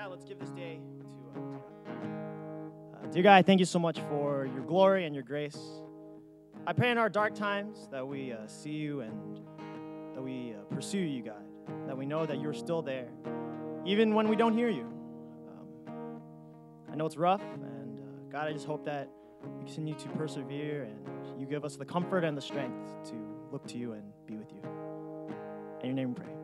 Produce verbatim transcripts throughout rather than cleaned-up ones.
let's give this day to, uh, to God. Uh, dear God, I thank you so much for your glory and your grace. I pray in our dark times that we uh, see you and that we uh, pursue you, God, that we know that you're still there, even when we don't hear you. Um, I know it's rough, and uh, God, I just hope that we continue to persevere and you give us the comfort and the strength to look to you and be with you. In your name we pray.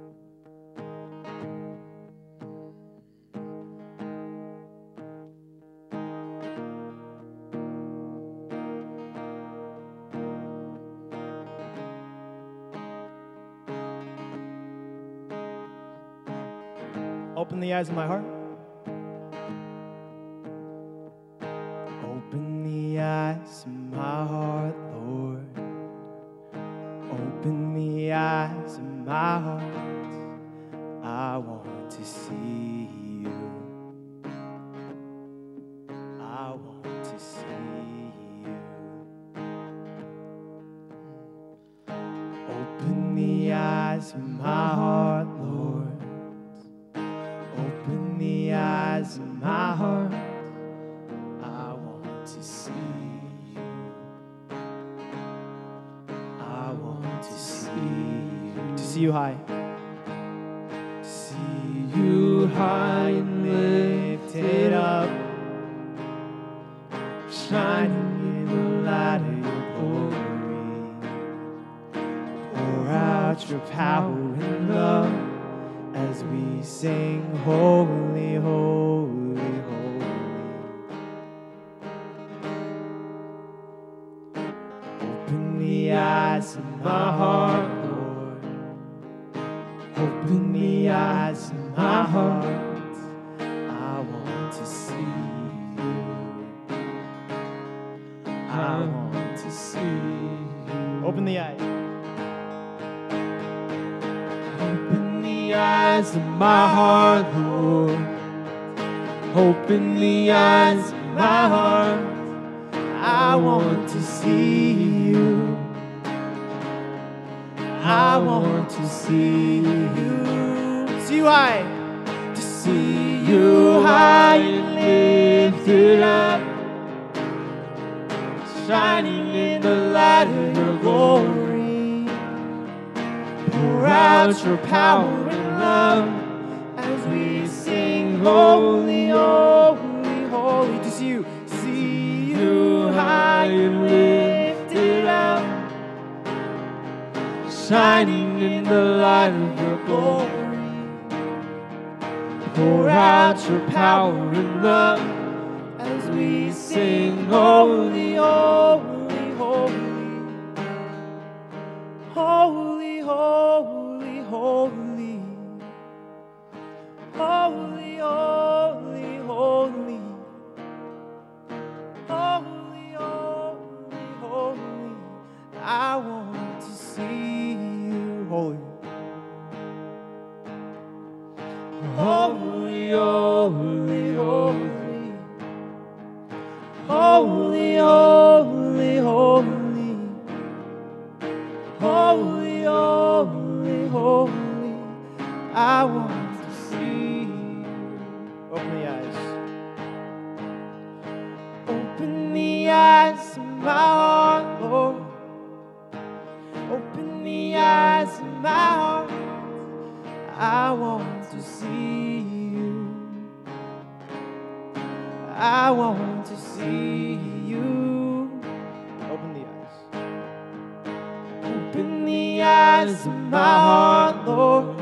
Open the eyes of my heart. Open the eyes of my heart, Lord. Open the eyes of my heart. I want to see you. I want to see you. Open the eyes of my heart, Lord. Open the eyes of my heart. I want to see you. I want to see you. To see you high. To see you high and lifted up, shining in the light of your glory. Pour out your power and love as we sing, holy, holy, holy. Open the eyes of my heart, Lord. Open the eyes of my heart. I want to see you. I want to see you. Open the eyes. Eyes of my heart, Lord. Open the eyes of my heart. I want to see you. I want to see you. See you high. To see you high and lifted up, shining in the light of your glory. Pour out your power and love as we sing, holy, holy, holy. To see you, see you high and lifted up, shining in the light of your glory. Pour out your power and love as we sing, holy, holy, holy. Holy, holy, holy. Holy, holy, holy. Holy, holy, holy. I want to see you. Holy. Holy, holy, holy. Holy, holy, holy. Holy, holy, holy, I want to see you. Open the eyes. Open the eyes of my heart, Lord. Open the eyes of my heart. I want to see you. I want to see you. Open the eyes. Open the eyes of my heart, Lord.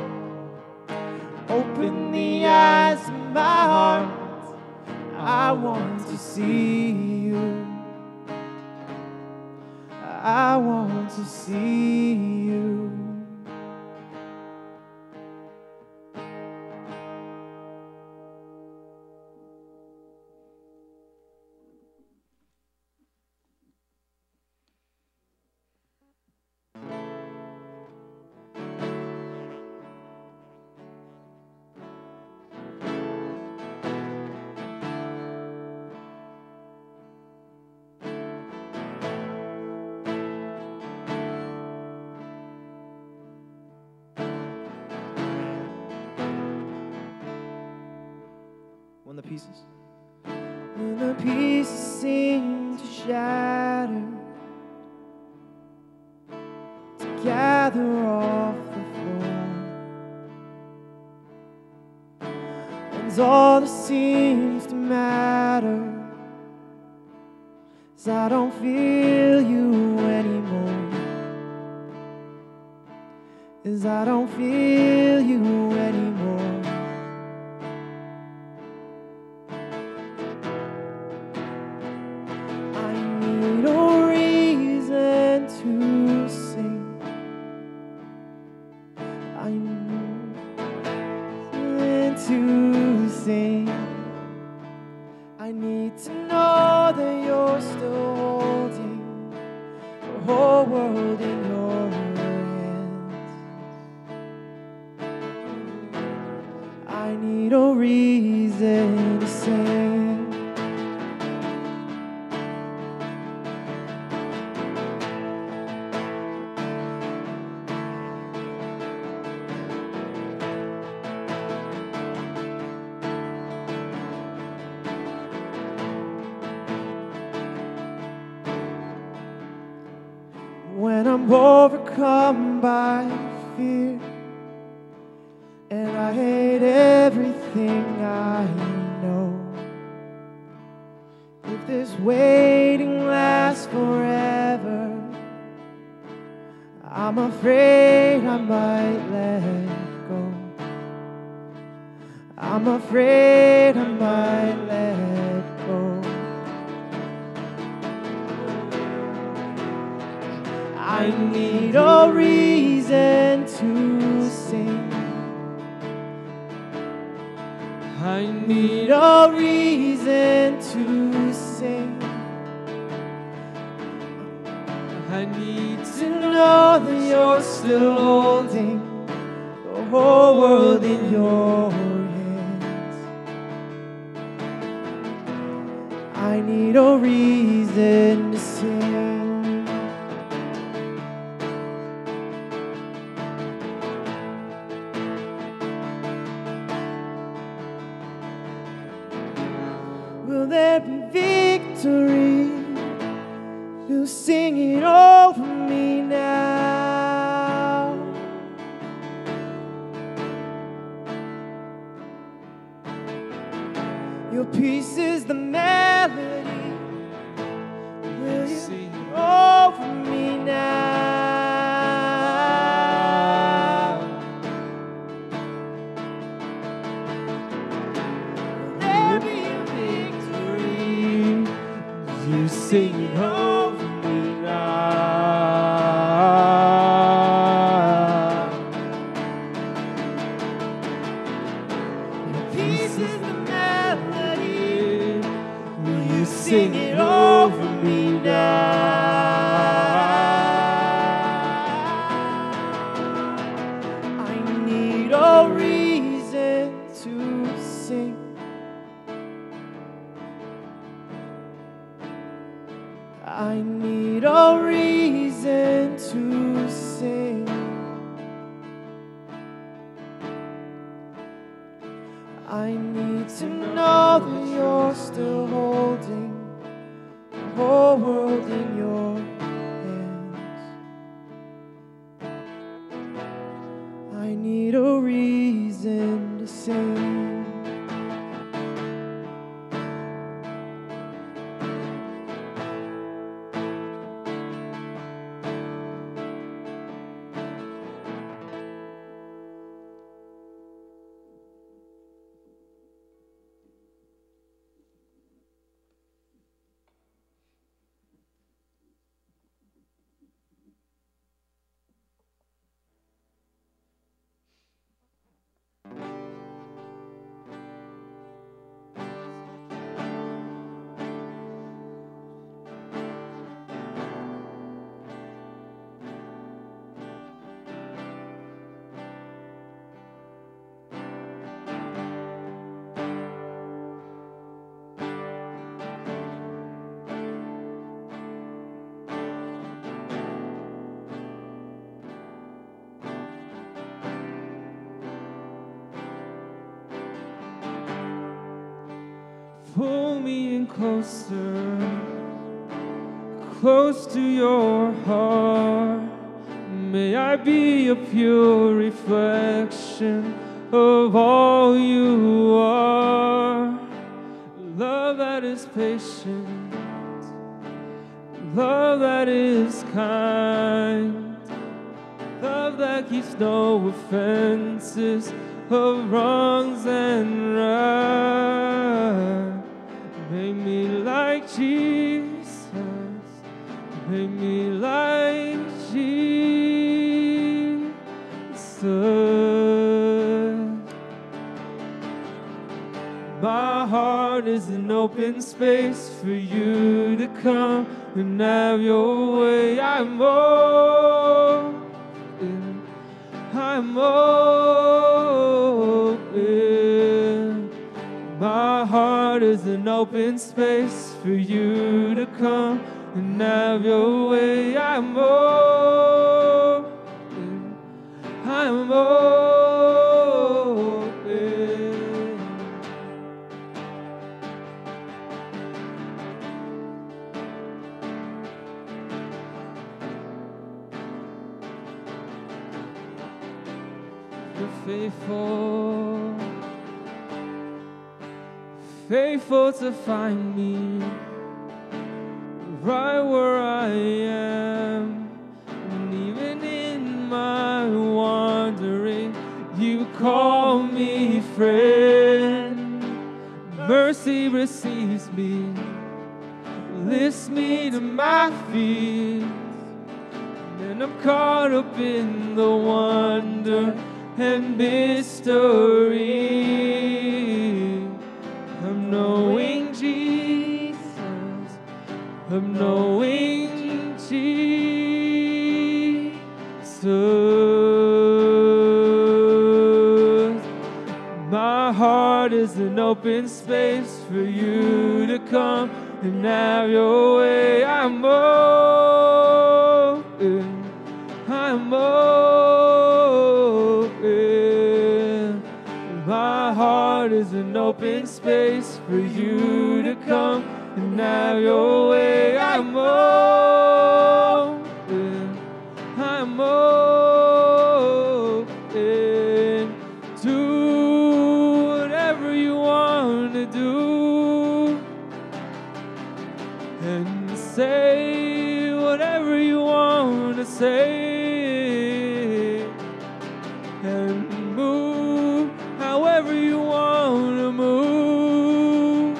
Open the eyes of my heart. I want to see you. I want to see you. when the pieces, when the pieces seem to shatter, to gather off the floor, and all that seems to matter is I don't feel you anymore, is I don't feel you anymore. I need a reason to sing. I need a reason to sing. I need to know that you're still holding the whole world in your hands. I need a reason to sing. When I'm overcome by fear and I hate everything I know, if this waiting lasts forever, I'm afraid I might let go. I'm afraid I might let go. I need a reason to sing. I need a reason to sing. I need to know that you're still holding the whole world in your hands. I need a reason to sing. Will there be victory? You sing it over me now. Your peace is the melody. Will you sing it over me now? Will there be a victory? You sing it over me now. Your peace is the melody. Will you sing it over me now? I need a reason to sing. I need a reason to sing. I need to know that you're still holding the whole world in your hands. I need a reason to sing. pull me in closer, close to your heart. May I be a pure reflection of all you are. Love that is patient, love that is kind, love that keeps no offenses of wrongs and right. Make me like Jesus, make me like Jesus. My heart is an open space for you to come and have your way. I'm open, I'm open. My heart is an open space for you to come and have your way. I'm open, I'm open. You're faithful, faithful to find me right where I am. And even in my wandering, you call me friend. Mercy receives me, lifts me to my feet, and I'm caught up in the wonder and mystery of knowing Jesus, of knowing Jesus. My heart is an open space for you to come and have your way. I'm open, I'm open. My heart is an open space for you to come and have your way. I'm open, I'm open. Do whatever you want to do and say whatever you want to say and move however you want to move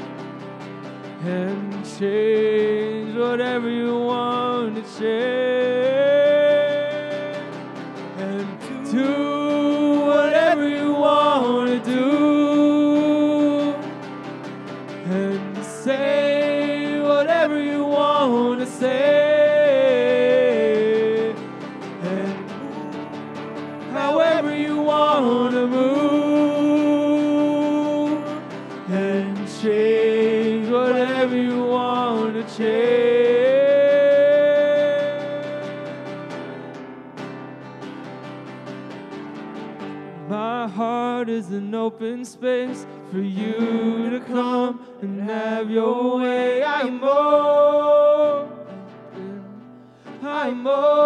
and change whatever you want to change and do whatever you want to do and say whatever you want to say and however you want to move and change whatever you want to change. My heart is an open space for you to come and have your way. I'm open, I'm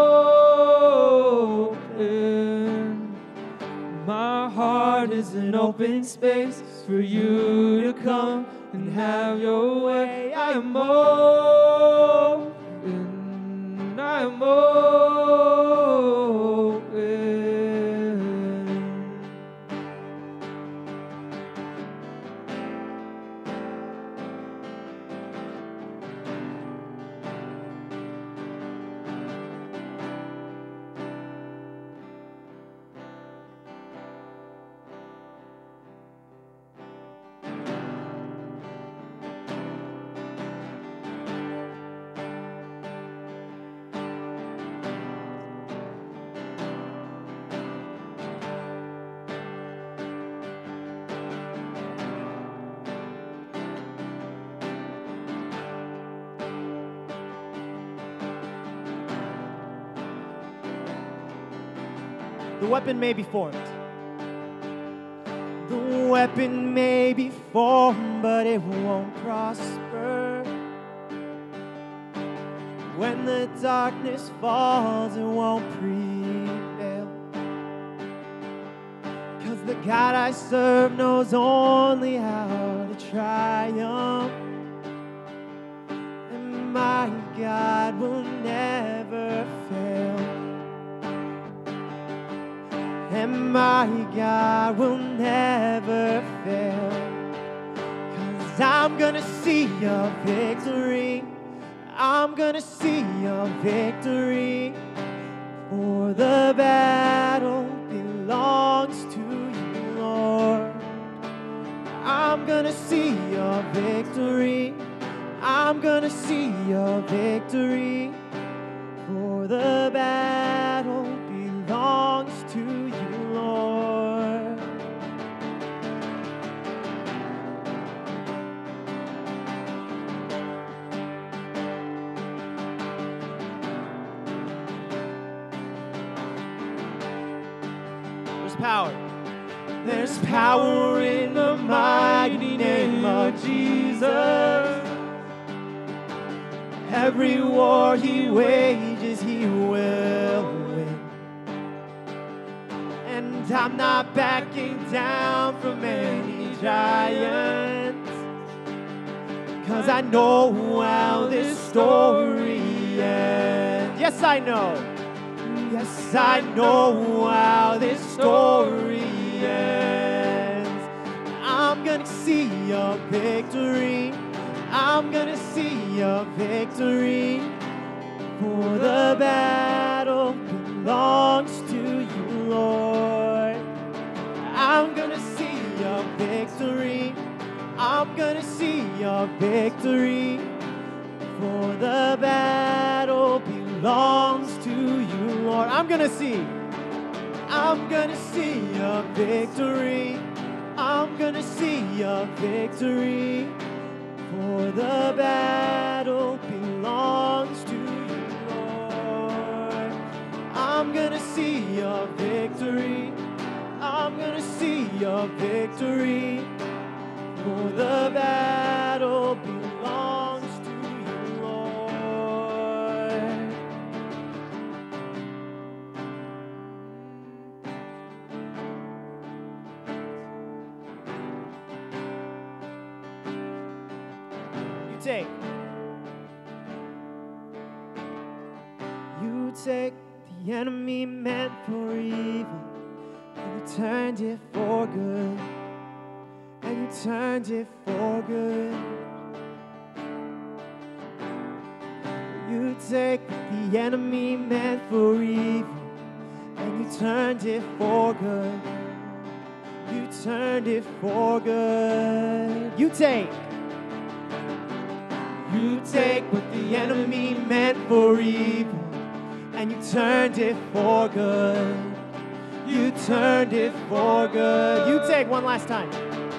open. My heart is an open space for you to come and have your way. I'm open, I'm open. The weapon may be formed, The weapon may be formed, but it won't prosper. When the darkness falls, it won't prevail. 'Cause the God I serve knows only how to triumph. And my God will never fail. And my God will never fail. 'Cause I'm gonna see a victory. I'm gonna see a victory. For the battle belongs to you, Lord. I'm gonna see a victory. I'm gonna see a victory. For the battle belongs to you, Lord. There's power. There's power in the mighty name of Jesus. Every war he wages, he will win. And I'm not backing down from any giants, 'cause I know how this story ends. Yes, I know. Yes, I know how this story ends. I'm gonna see a victory. I'm gonna see a victory. For the battle belongs to you, Lord. I'm gonna see a victory. I'm gonna see a victory. For the battle belongs to you, Lord. I'm gonna see. I'm gonna see a victory. I'm gonna see a victory. For the battle belongs to you, Lord. I'm gonna see a victory. I'm gonna see a victory. For the battle belongs to you, Lord. You take. You take the enemy meant for evil, and you turned it for good. And you turned it for good. You take what the enemy meant for evil, and you turned it for good. You turned it for good. You take. You take what the enemy meant for evil, and you turned it for good. You turned it for good. You take one last time.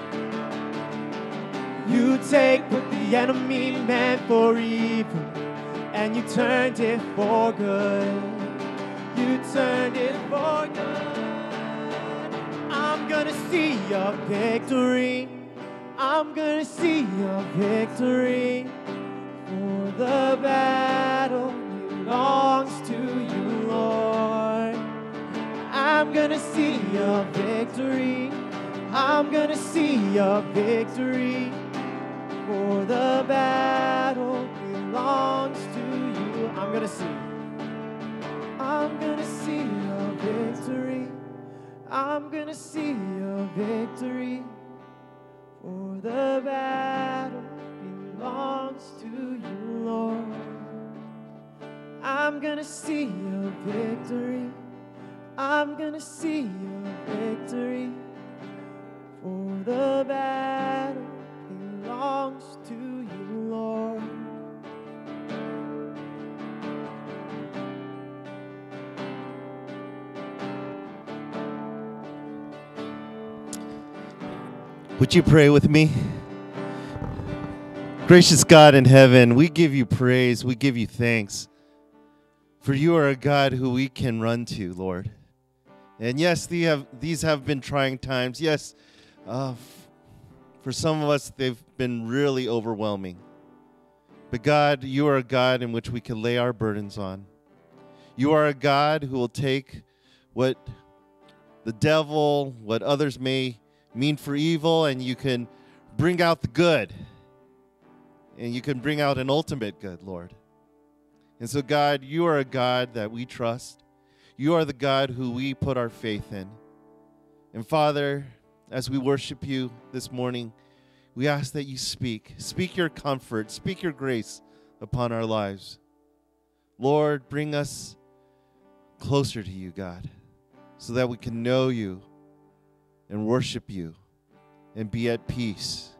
You take what the enemy meant for evil, and you turned it for good. You turned it for good. I'm gonna see a victory. I'm gonna see a victory. For the battle belongs to you, Lord. I'm gonna see a victory. I'm gonna see a victory. For the battle belongs to you. I'm gonna see. I'm gonna see a victory. I'm gonna see a victory. For the battle belongs to you, Lord. I'm gonna see a victory. I'm gonna see a victory. For the battle belongs to you, Lord. Would you pray with me? Gracious God in heaven, we give you praise, we give you thanks, for you are a God who we can run to, Lord. And yes, these have, these have been trying times. Yes, Uh, f- for some of us, they've been really overwhelming. But God, you are a God in which we can lay our burdens on. You are a God who will take what the devil, what others may mean for evil, and you can bring out the good. And you can bring out an ultimate good, Lord. And so, God, you are a God that we trust. You are the God who we put our faith in. And Father, as we worship you this morning, we ask that you speak. Speak your comfort. Speak your grace upon our lives. Lord, bring us closer to you, God, so that we can know you and worship you and be at peace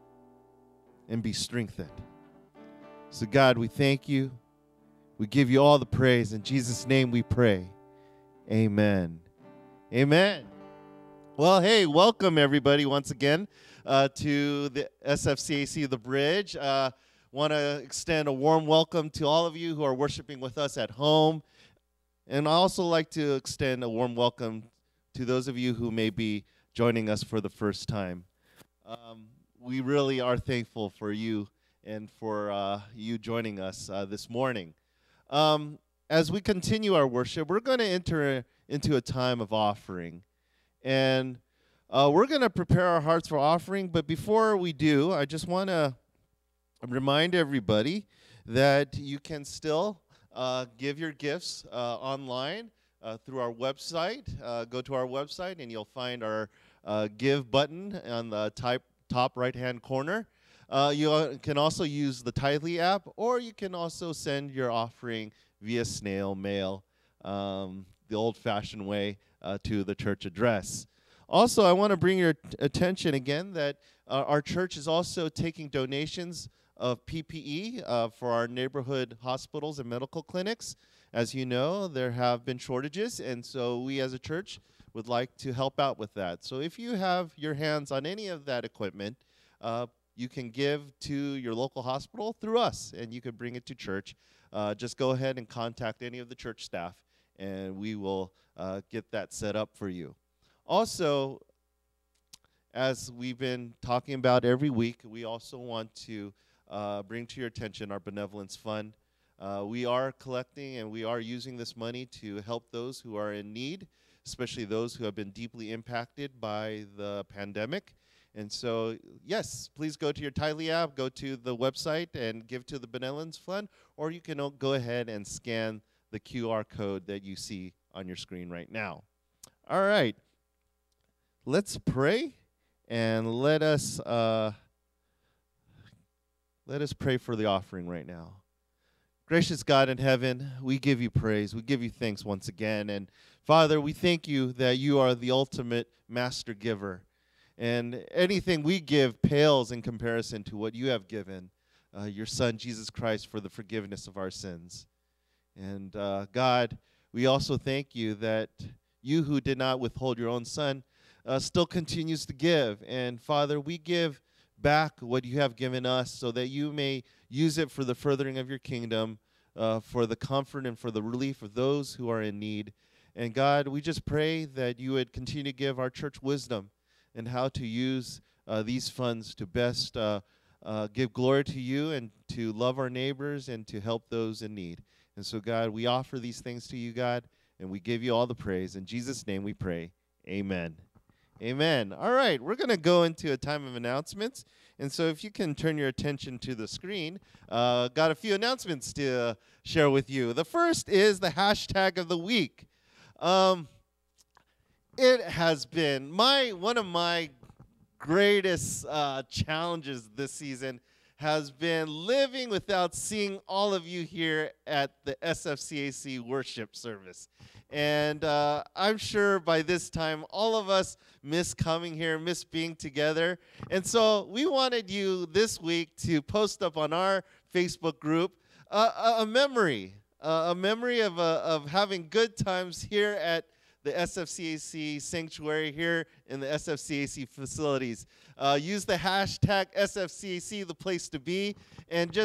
and be strengthened. So, God, we thank you. We give you all the praise. In Jesus' name we pray. Amen. Amen. Well, hey, welcome everybody once again uh, to the S F C A C The Bridge. Uh, want to extend a warm welcome to all of you who are worshiping with us at home. And I also like to extend a warm welcome to those of you who may be joining us for the first time. Um, we really are thankful for you and for uh, you joining us uh, this morning. Um, as we continue our worship, we're going to enter into a time of offering. And uh, we're going to prepare our hearts for offering. But before we do, I just want to remind everybody that you can still uh, give your gifts uh, online uh, through our website. Uh, go to our website, and you'll find our uh, give button on the type, top right-hand corner. Uh, you can also use the Tithely app, or you can also send your offering via snail mail, um, the old-fashioned way, uh, to the church address. Also, I want to bring your t- attention again that uh, our church is also taking donations of P P E uh, for our neighborhood hospitals and medical clinics. As you know, there have been shortages, and so we as a church would like to help out with that. So if you have your hands on any of that equipment, uh, you can give to your local hospital through us, and you can bring it to church. Uh, just go ahead and contact any of the church staff, and we will uh, get that set up for you. Also, as we've been talking about every week, we also want to uh, bring to your attention our benevolence fund. Uh, we are collecting and we are using this money to help those who are in need, especially those who have been deeply impacted by the pandemic. And so, yes, please go to your Tithely app, go to the website, and give to the Benevolence Fund, or you can go ahead and scan the Q R code that you see on your screen right now. All right, let's pray, and let us uh, let us pray for the offering right now. Gracious God in heaven, we give you praise. We give you thanks once again. And Father, we thank you that you are the ultimate master giver. And anything we give pales in comparison to what you have given uh, your Son, Jesus Christ, for the forgiveness of our sins. And uh, God, we also thank you that you who did not withhold your own Son uh, still continues to give. And Father, we give back what you have given us so that you may use it for the furthering of your kingdom, uh, for the comfort and for the relief of those who are in need. And God, we just pray that you would continue to give our church wisdom and how to use uh, these funds to best uh, uh, give glory to you and to love our neighbors and to help those in need. And so, God, we offer these things to you, God, and we give you all the praise. In Jesus' name we pray. Amen. Amen. All right, we're going to go into a time of announcements. And so if you can turn your attention to the screen, uh, got a few announcements to uh, share with you. The first is the hashtag of the week. Um, It has been my one of my greatest uh, challenges this season has been living without seeing all of you here at the S F C A C worship service. And uh, I'm sure by this time all of us miss coming here, miss being together. And so we wanted you this week to post up on our Facebook group uh, a, a memory, uh, a memory of, uh, of having good times here at the S F C A C sanctuary here in the S F C A C facilities. Uh, use the hashtag S F C A C, the place to be, and just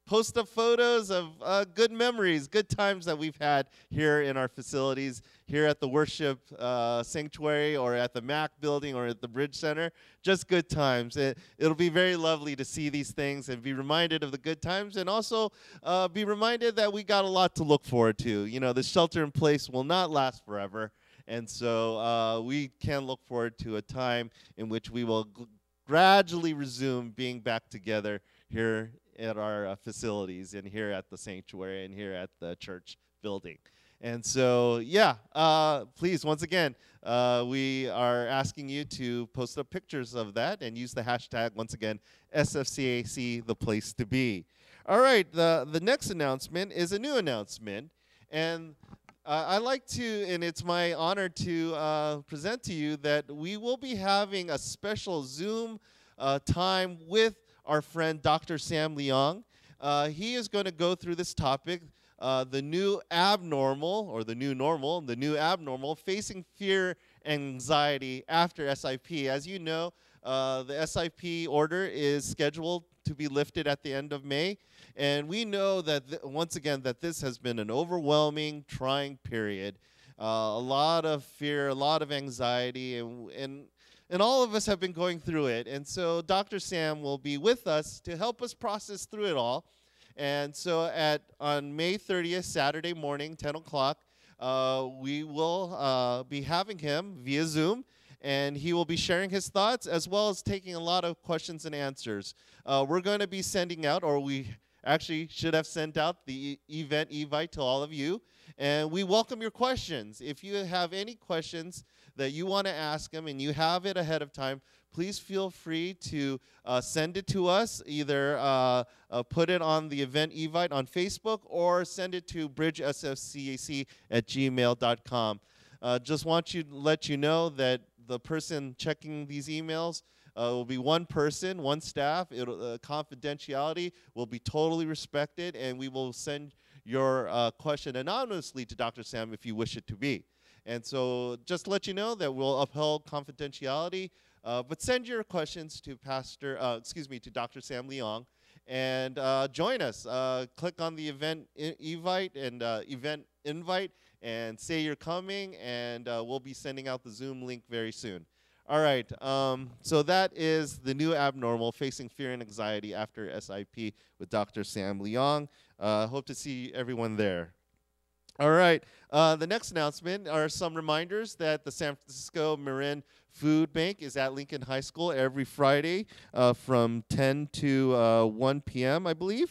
post up photos of uh, good memories, good times that we've had here in our facilities, here at the worship uh, sanctuary or at the Mac building or at the Bridge Center. Just good times. It, it'll be very lovely to see these things and be reminded of the good times, and also uh, be reminded that we got a lot to look forward to. You know, the shelter in place will not last forever. And so uh, we can look forward to a time in which we will g- gradually resume being back together here at our uh, facilities and here at the sanctuary and here at the church building. And so, yeah, uh, please, once again, uh, we are asking you to post up pictures of that and use the hashtag, once again, S F C A C, the place to be. All right, the, the next announcement is a new announcement. And Uh, I'd like to, and it's my honor to uh, present to you that we will be having a special Zoom uh, time with our friend Doctor Sam Leong. Uh, he is going to go through this topic, uh, the new abnormal, or the new normal, the new abnormal, facing fear and anxiety after S I P. As you know, uh, the S I P order is scheduled to be lifted at the end of May. And we know that, th- once again, that this has been an overwhelming, trying period. Uh, a lot of fear, a lot of anxiety, and, and, and all of us have been going through it. And so Doctor Sam will be with us to help us process through it all. And so at on May thirtieth, Saturday morning, ten o'clock, uh, we will uh, be having him via Zoom. And he will be sharing his thoughts as well as taking a lot of questions and answers. Uh, we're going to be sending out, or we actually should have sent out the e- event invite to all of you. And we welcome your questions. If you have any questions that you want to ask him and you have it ahead of time, please feel free to uh, send it to us. Either uh, uh, put it on the event invite on Facebook or send it to bridge S F C A C at gmail dot com. Uh, just want you to let you know that the person checking these emails uh, will be one person, one staff. It'll, uh, confidentiality will be totally respected, and we will send your uh, question anonymously to Doctor Sam if you wish it to be. And so just to let you know that we'll uphold confidentiality, uh, but send your questions to Pastor, uh, excuse me, to Doctor Sam Leong, and uh, join us. Uh, click on the event I- invite and uh, event invite, and say you're coming, and uh, we'll be sending out the Zoom link very soon. All right, um, so that is the new abnormal, facing fear and anxiety after S I P with Doctor Sam Leong. Uh, hope to see everyone there. All right, uh, the next announcement are some reminders that the San Francisco Marin Food Bank is at Lincoln High School every Friday uh, from ten to uh, one p.m., I believe,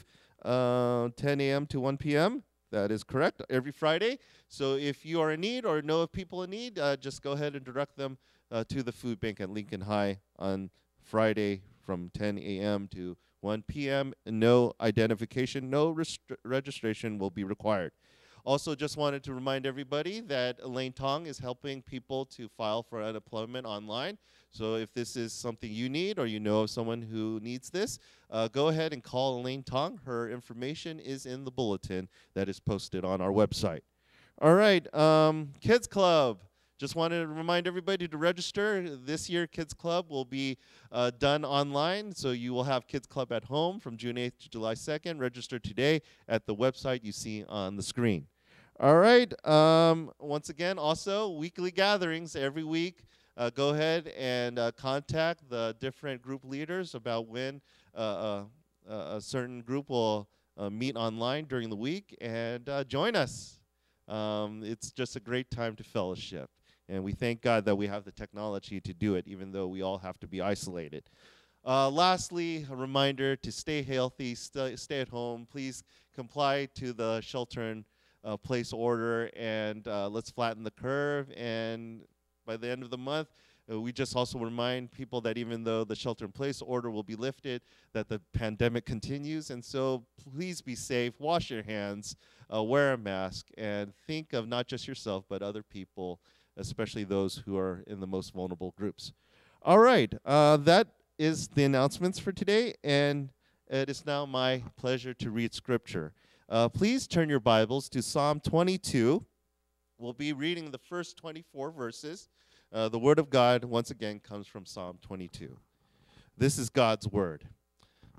uh, ten a.m. to one p.m., That is correct, every Friday. So if you are in need or know of people in need, uh, just go ahead and direct them uh, to the food bank at Lincoln High on Friday from ten a.m. to one p.m. No identification, no restri- registration will be required. Also, just wanted to remind everybody that Elaine Tong is helping people to file for unemployment online. So if this is something you need or you know of someone who needs this, uh, go ahead and call Elaine Tong. Her information is in the bulletin that is posted on our website. All right, um, Kids Club. Just wanted to remind everybody to register. This year, Kids Club will be uh, done online, so you will have Kids Club at home from June eighth to July second. Register today at the website you see on the screen. All right, um, once again, also weekly gatherings every week. Uh, go ahead and uh, contact the different group leaders about when uh, uh, a certain group will uh, meet online during the week, and uh, join us. Um, it's just a great time to fellowship. And we thank God that we have the technology to do it, even though we all have to be isolated. Uh, lastly, a reminder to stay healthy, st- stay at home. Please comply to the shelter in uh, place order, and uh, let's flatten the curve. And by the end of the month, uh, we just also remind people that even though the shelter in place order will be lifted, that the pandemic continues. And so please be safe, wash your hands, uh, wear a mask, and think of not just yourself, but other people, especially those who are in the most vulnerable groups. All right, uh, that is the announcements for today, and it is now my pleasure to read scripture. Uh, please turn your Bibles to Psalm twenty-two. We'll be reading the first twenty-four verses. Uh, the Word of God, once again, comes from Psalm twenty-two. This is God's Word.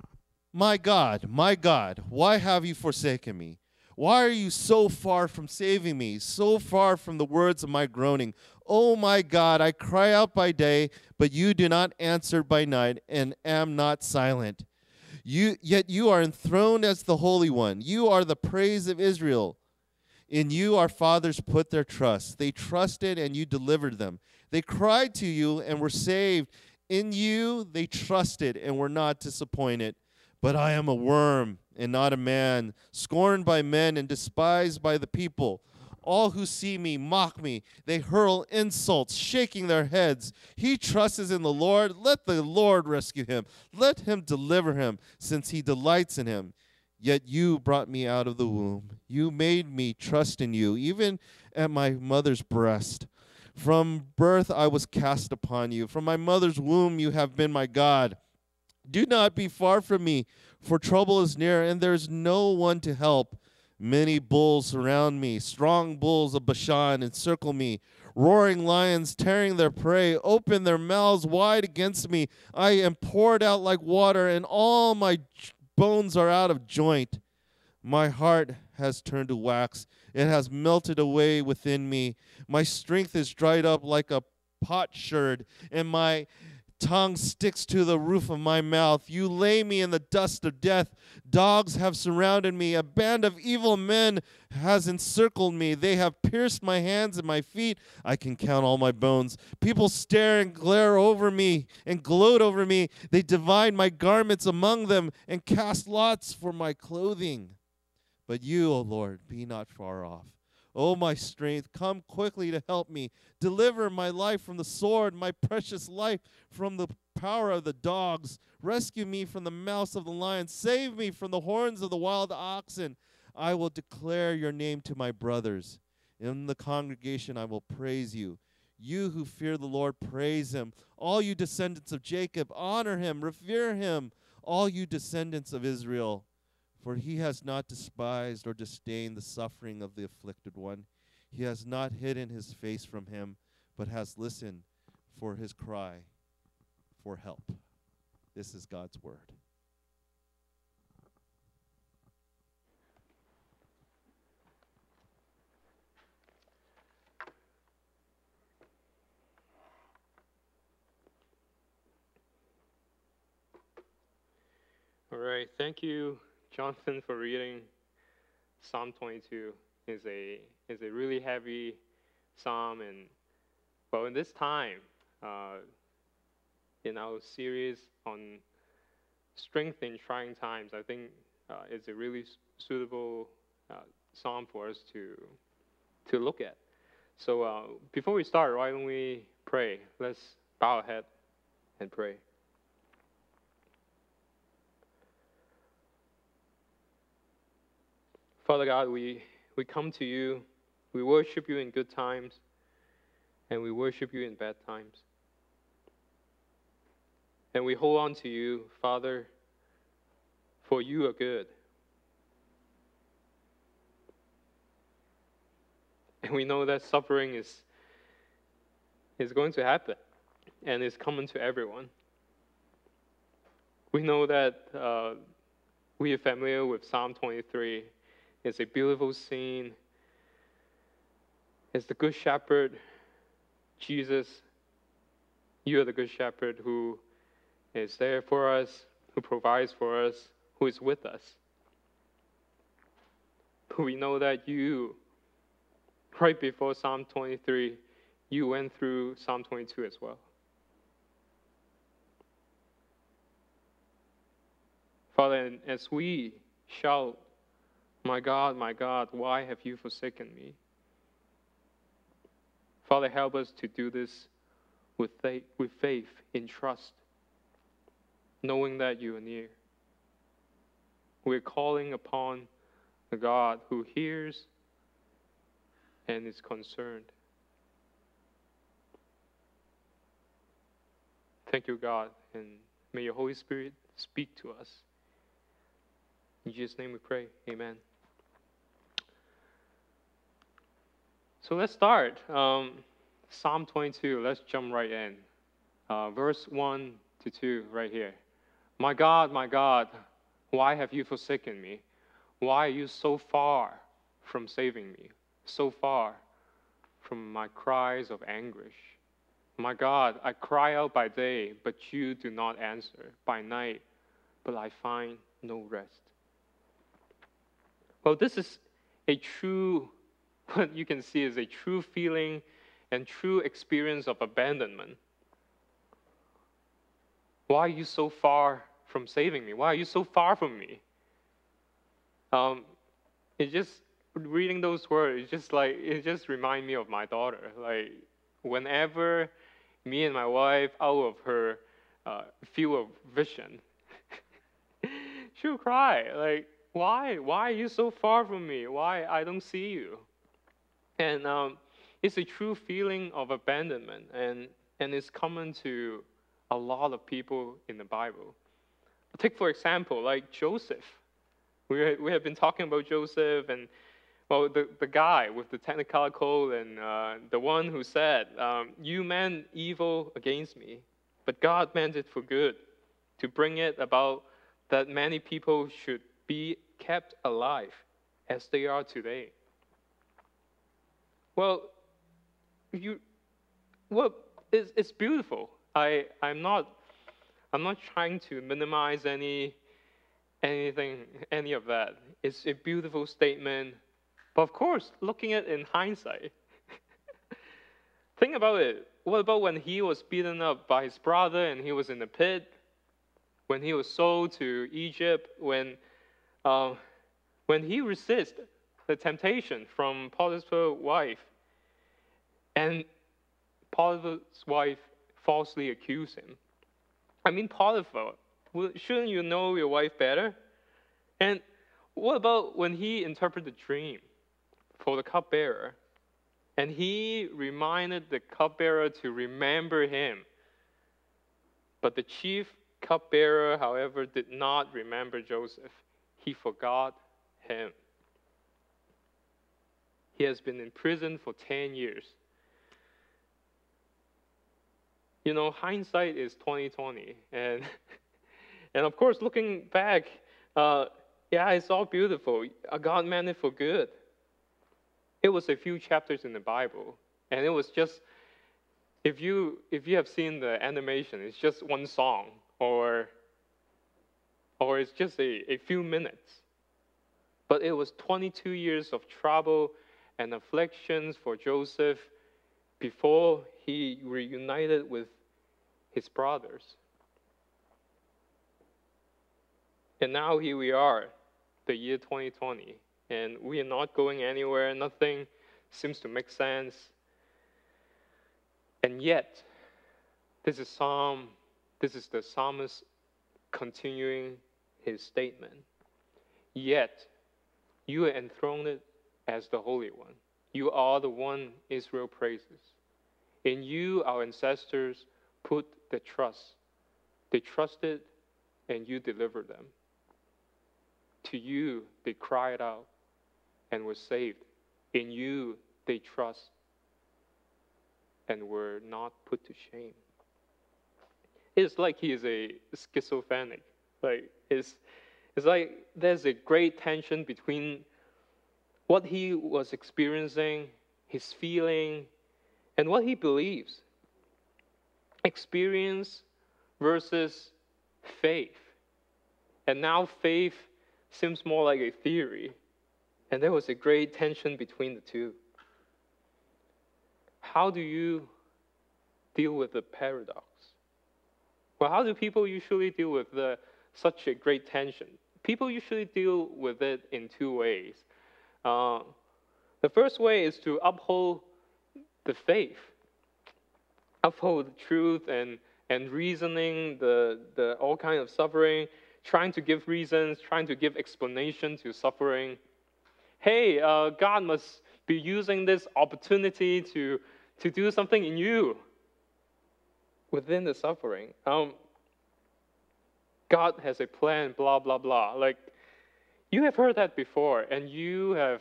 My God, my God, why have you forsaken me? Why are you so far from saving me, so far from the words of my groaning? Oh my God, I cry out by day, but you do not answer by night, and am not silent. You, yet you are enthroned as the Holy One. You are the praise of Israel. In you our fathers put their trust. They trusted, and you delivered them. They cried to you and were saved. In you they trusted and were not disappointed. But I am a worm and not a man, scorned by men and despised by the people. All who see me mock me. They hurl insults, shaking their heads. He trusts in the Lord. Let the Lord rescue him. Let him deliver him, since he delights in him. Yet you brought me out of the womb. You made me trust in you, even at my mother's breast. From birth I was cast upon you. From my mother's womb you have been my God. Do not be far from me, for trouble is near, and there is no one to help. Many bulls surround me. Strong bulls of Bashan encircle me. Roaring lions tearing their prey open their mouths wide against me. I am poured out like water, and all my bones are out of joint. My heart has turned to wax. It has melted away within me. My strength is dried up like a potsherd, and my tongue sticks to the roof of my mouth. You lay me in the dust of death. Dogs have surrounded me. A band of evil men has encircled me. They have pierced my hands and my feet. I can count all my bones. People stare and glare over me and gloat over me. They divide my garments among them and cast lots for my clothing. But you, O Lord, be not far off. O my strength, come quickly to help me. Deliver my life from the sword, my precious life from the power of the dogs. Rescue me from the mouth of the lion. Save me from the horns of the wild oxen. I will declare your name to my brothers. In the congregation I will praise you. You who fear the Lord, praise him. All you descendants of Jacob, honor him, revere him. All you descendants of Israel. For he has not despised or disdained the suffering of the afflicted one. He has not hidden his face from him, but has listened for his cry for help. This is God's word. All right, thank you, Jonathan, for reading Psalm twenty-two. Is a is a really heavy psalm, and well, in this time, uh, in our series on strength in trying times, I think uh, it's a really suitable uh, psalm for us to to look at. So uh, before we start, why don't we pray? Let's bow our head and pray. Father God, we, we come to you, we worship you in good times, and we worship you in bad times. And we hold on to you, Father, for you are good. And we know that suffering is, is going to happen, and it's coming to everyone. We know that uh, we are familiar with Psalm twenty-three. It's a beautiful scene. It's the Good Shepherd, Jesus. You are the Good Shepherd who is there for us, who provides for us, who is with us. But we know that you, right before Psalm twenty-three, you went through Psalm twenty-two as well. Father, and as we shout, my God, my God, why have you forsaken me? Father, help us to do this with faith, with faith in trust, knowing that you are near. We're calling upon the God who hears and is concerned. Thank you, God, and may your Holy Spirit speak to us. In Jesus' name we pray, amen. So let's start. Um, Psalm twenty-two, let's jump right in. Uh, verse one to two right here. My God, my God, Why have you forsaken me? Why are you so far from saving me, so far from my cries of anguish? My God, I cry out by day, but you do not answer, by night, but I find no rest. Well, this is a true, what you can see is a true feeling and true experience of abandonment. Why are you so far from saving me? Why are you so far from me? Um, it just, reading those words, it's just like, it just reminds me of my daughter. Like, whenever me and my wife, out of her uh, field of vision, she'll cry. Like, why? Why are you so far from me? Why I don't see you? And um, it's a true feeling of abandonment, and, and it's common to a lot of people in the Bible. Take, for example, like Joseph. We, we have been talking about Joseph, and well, the, the guy with the technicolor coat, and uh, the one who said, um, you meant evil against me, but God meant it for good, to bring it about that many people should be kept alive as they are today. Well, you, well, it's, it's beautiful. I, I'm not, I'm not trying to minimize any, anything, any of that. It's a beautiful statement. But of course, looking at it in hindsight, think about it. What about when he was beaten up by his brother and he was in the pit? When he was sold to Egypt? When, uh, when he resisted the temptation from Potiphar's wife, and Potiphar's wife falsely accused him? I mean, Potiphar, shouldn't you know your wife better? And what about when he interpreted the dream for the cupbearer, and he reminded the cupbearer to remember him? But the chief cupbearer, however, did not remember Joseph. He forgot him. He has been in prison for ten years. You know, hindsight is twenty twenty, and and of course, looking back, uh, yeah, it's all beautiful. God meant it for good. It was a few chapters in the Bible, and it was just, if you if you have seen the animation, it's just one song, or or it's just a, a few minutes. But it was twenty-two years of trouble and afflictions for Joseph before he reunited with his brothers. And now here we are, the year twenty twenty, and we are not going anywhere. Nothing seems to make sense. And yet, this is Psalm, this is the psalmist continuing his statement. Yet, you are enthroned as the Holy One. You are the one Israel praises. In you, our ancestors put the trust. They trusted, and you delivered them. To you, they cried out and were saved. In you, they trust and were not put to shame. It's like he is a schizophrenic. Like it's, it's like there's a great tension between what he was experiencing, his feeling, and what he believes. Experience versus faith. And now faith seems more like a theory. And there was a great tension between the two. How do you deal with the paradox? Well, how do people usually deal with the, such a great tension? People usually deal with it in two ways. Uh, the first way is to uphold the faith, uphold the truth and, and reasoning, the, the all kind of suffering, trying to give reasons, trying to give explanation to suffering. Hey, uh, God must be using this opportunity to, to do something in you within the suffering. Um, God has a plan, blah, blah, blah. Like, you have heard that before, and you have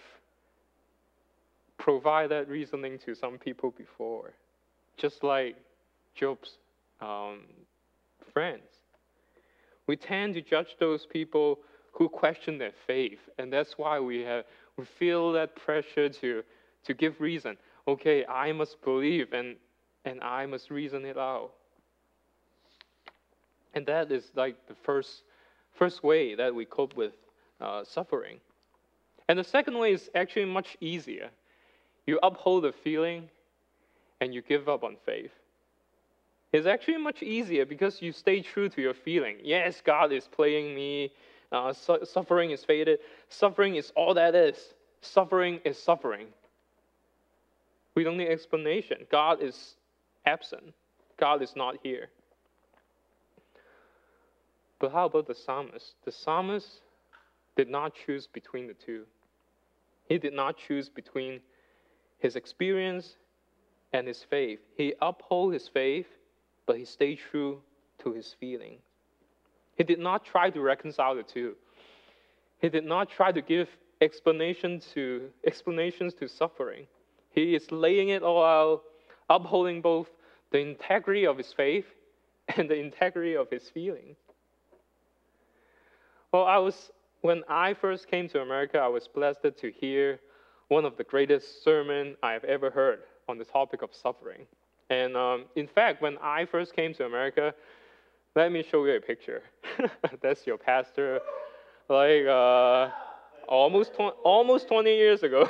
provided reasoning to some people before, just like Job's um, friends. We tend to judge those people who question their faith. And that's why we have we feel that pressure to, to give reason. Okay, I must believe and, and I must reason it out. And that is like the first, first way that we cope with uh, suffering. And the second way is actually much easier. You uphold the feeling and you give up on faith. It's actually much easier because you stay true to your feeling. Yes, God is playing me. Uh, su- suffering is faded. Suffering is all that is. Suffering is suffering. We don't need explanation. God is absent. God is not here. But how about the psalmist? The psalmist did not choose between the two. He did not choose between his experience and his faith. He upheld his faith, but he stayed true to his feelings. He did not try to reconcile the two. He did not try to give explanation to, explanations to suffering. He is laying it all out, upholding both the integrity of his faith and the integrity of his feelings. Well, I was, when I first came to America, I was blessed to hear one of the greatest sermons I have ever heard on the topic of suffering. And um, in fact, when I first came to America, let me show you a picture. That's your pastor, like uh, almost tw- almost twenty years ago.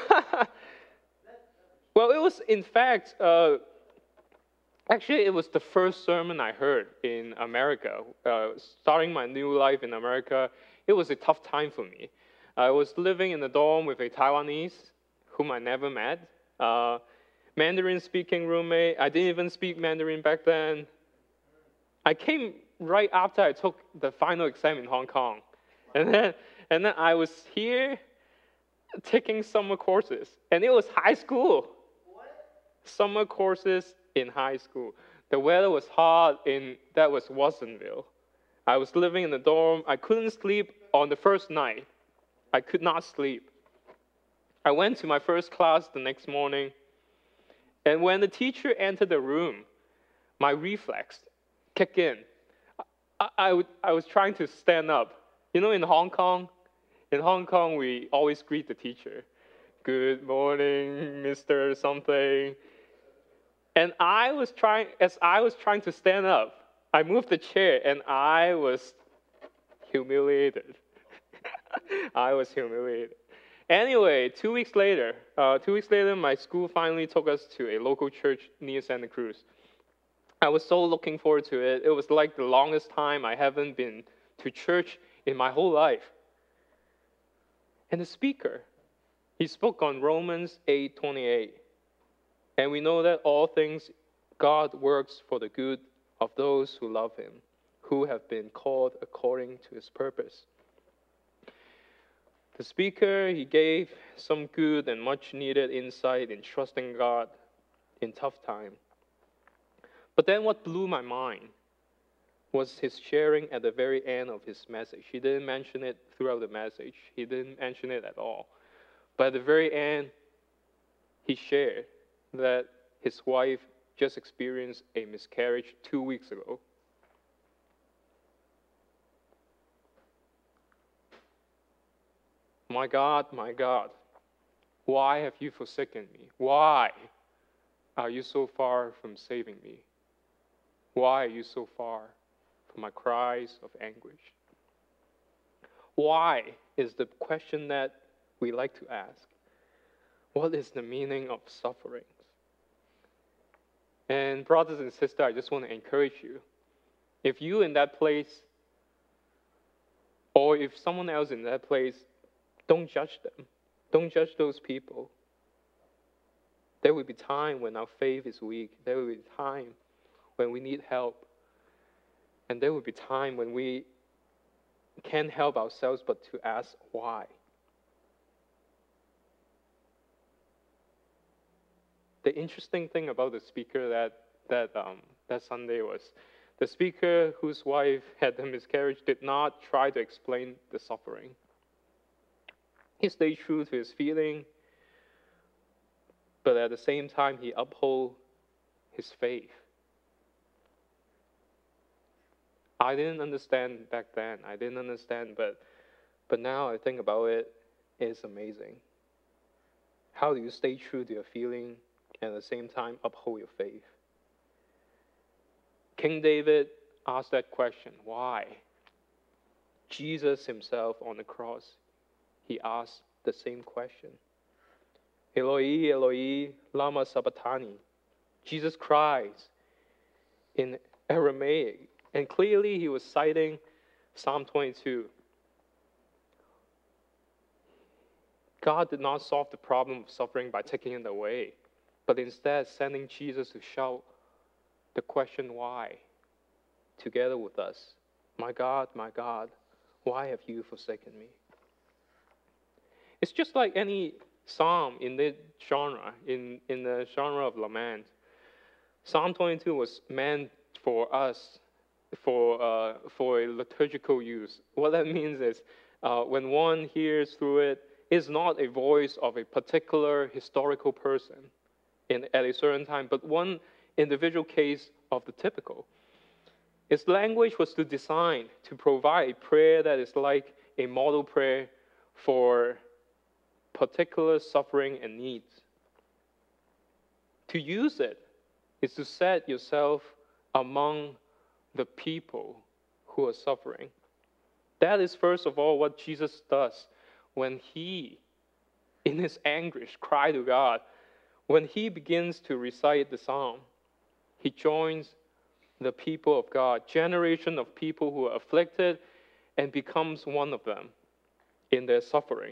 Well, it was in fact, uh, actually, it was the first sermon I heard in America. Uh, starting my new life in America, it was a tough time for me. I was living in a dorm with a Taiwanese whom I never met. Uh, Mandarin-speaking roommate. I didn't even speak Mandarin back then. I came right after I took the final exam in Hong Kong. And then, and then I was here taking summer courses. And it was high school. What? Summer courses in high school. The weather was hot, and that was Watsonville. I was living in the dorm. I couldn't sleep on the first night. I could not sleep. I went to my first class the next morning. And when the teacher entered the room, my reflex kicked in. I, I, would, I was trying to stand up. You know, in Hong Kong, in Hong Kong, we always greet the teacher. Good morning, Mister Something. And I was trying, as I was trying to stand up, I moved the chair and I was humiliated. I was humiliated. Anyway, two weeks later, uh, two weeks later, my school finally took us to a local church near Santa Cruz. I was so looking forward to it. It was like the longest time I haven't been to church in my whole life. And the speaker, he spoke on Romans eight twenty-eight. And we know that all things God works for the good of those who love him, who have been called according to his purpose. The speaker, he gave some good and much needed insight in trusting God in tough time. But then what blew my mind was his sharing at the very end of his message. He didn't mention it throughout the message. He didn't mention it at all. But at the very end, he shared that his wife just experienced a miscarriage two weeks ago. My God, my God, why have you forsaken me? Why are you so far from saving me? Why are you so far from my cries of anguish? Why is the question that we like to ask. What is the meaning of sufferings? And brothers and sisters, I just want to encourage you. If you in that place, or if someone else in that place, don't judge them. Don't judge those people. There will be time when our faith is weak. There will be time when we need help. And there will be time when we can't help ourselves but to ask why. The interesting thing about the speaker that that um, that Sunday was the speaker whose wife had the miscarriage did not try to explain the suffering. He stayed true to his feeling, but at the same time he upheld his faith. I didn't understand back then. I didn't understand, but But now I think about it, it's amazing. How do you stay true to your feeling and at the same time uphold your faith? King David asked that question, why? Jesus himself on the cross, he asked the same question. Eloi, Eloi, lama sabachthani. Jesus cries in Aramaic, and clearly he was citing Psalm twenty-two. God did not solve the problem of suffering by taking it away, but instead sending Jesus to shout the question why together with us. My God, my God, why have you forsaken me? It's just like any psalm in the genre, in, in the genre of lament. Psalm twenty-two was meant for us, for, uh, for a liturgical use. What that means is uh, when one hears through it, it's not a voice of a particular historical person in, at a certain time, but one individual case of the typical. Its language was to design to provide a prayer that is like a model prayer for particular suffering and needs. To use it is to set yourself among the people who are suffering. That is, first of all, what Jesus does when he, in his anguish, cried to God. When he begins to recite the psalm, he joins the people of God, generation of people who are afflicted, and becomes one of them in their suffering.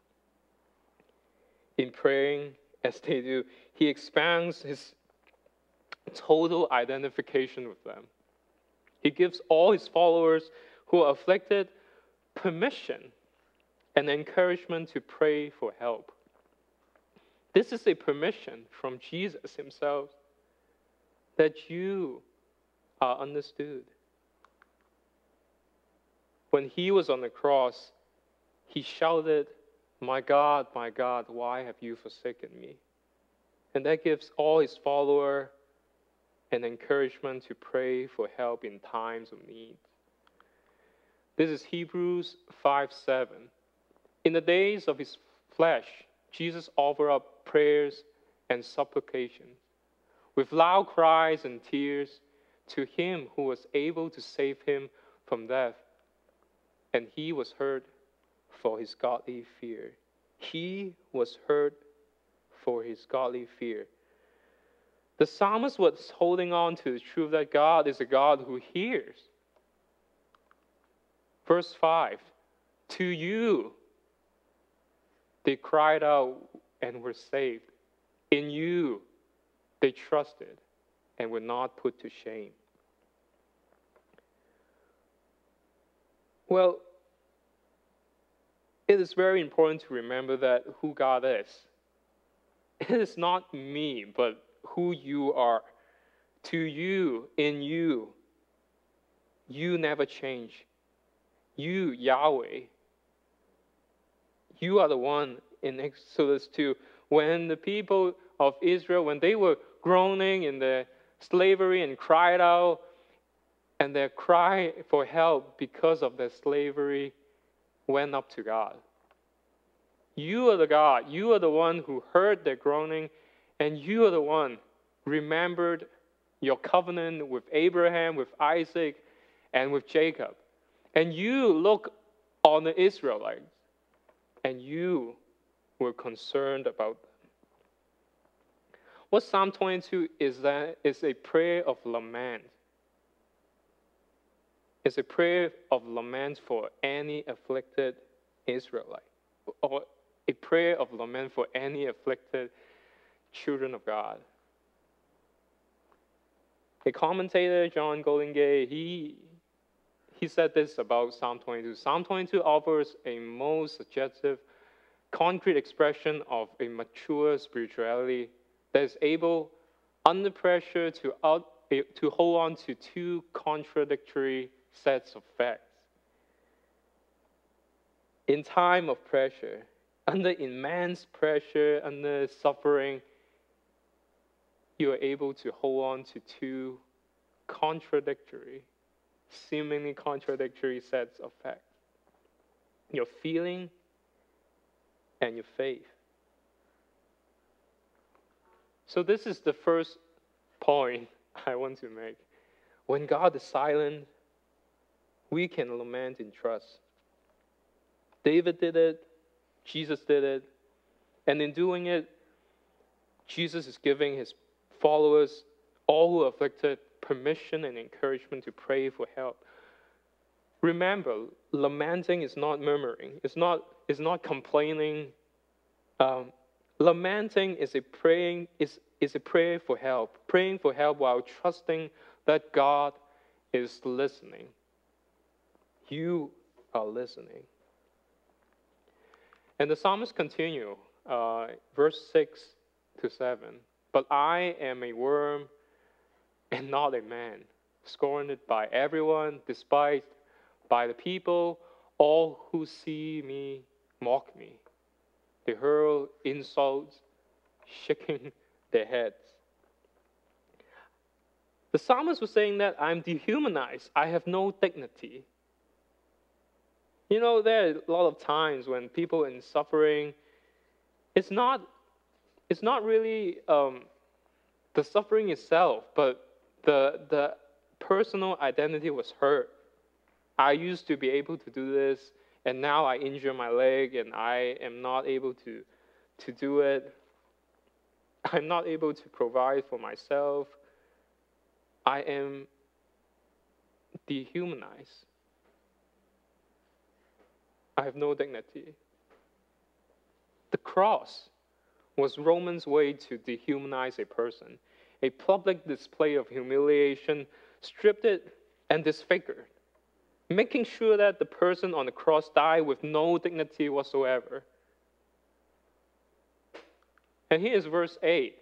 In praying, as they do, he expands his total identification with them. He gives all his followers who are afflicted permission and encouragement to pray for help. This is a permission from Jesus himself that you are understood. When he was on the cross, he shouted, "My God, my God, why have you forsaken me?" And that gives all his followers an encouragement to pray for help in times of need. This is Hebrews five seven. In the days of his flesh, Jesus offered up prayers and supplications with loud cries and tears to him who was able to save him from death. And he was heard for his godly fear. He was heard for his godly fear. The psalmist was holding on to the truth that God is a God who hears. Verse five, to you they cried out and were saved. In you they trusted and were not put to shame. Well, it is very important to remember that who God is. It is not me, but who you are. To you, in you, you never change. You, Yahweh, you are the one in Exodus two. When the people of Israel, when they were groaning in their slavery and cried out, and their cry for help because of their slavery went up to God. You are the God. You are the one who heard their groaning, and you are the one remembered your covenant with Abraham, with Isaac, and with Jacob. And you look on the Israelites, and you were concerned about them. What Psalm twenty-two is that is a prayer of lament. It's a prayer of lament for any afflicted Israelite, or a prayer of lament for any afflicted children of God. A commentator, John Goldingay, he, he said this about Psalm twenty-two. Psalm twenty-two offers a most suggestive, concrete expression of a mature spirituality that is able, under pressure, to, out, to hold on to two contradictory sets of facts. In time of pressure, under immense pressure, under suffering, you are able to hold on to two contradictory, seemingly contradictory sets of facts. your feeling, and your faith. So this is the first point I want to make. When God is silent, we can lament in trust. David did it, Jesus did it, and in doing it, Jesus is giving his followers, all who are afflicted, permission and encouragement to pray for help. Remember, lamenting is not murmuring. It's not, it's not complaining. Um, lamenting is a praying is, is a prayer for help. Praying for help while trusting that God is listening. You are listening. And the psalmist continue, uh, verse six to seven. But I am a worm and not a man, scorned by everyone, despised by the people. All who see me mock me. They hurl insults, shaking their heads. The psalmist was saying that I'm dehumanized. I have no dignity. You know, there are a lot of times when people in suffering, it's not, it's not really um, the suffering itself, but the the personal identity was hurt. I used to be able to do this, and now I injure my leg, and I am not able to, to do it. I'm not able to provide for myself. I am dehumanized. I have no dignity. The cross was Roman's way to dehumanize a person, a public display of humiliation, stripped it and disfigured, making sure that the person on the cross died with no dignity whatsoever. And here is verse eight.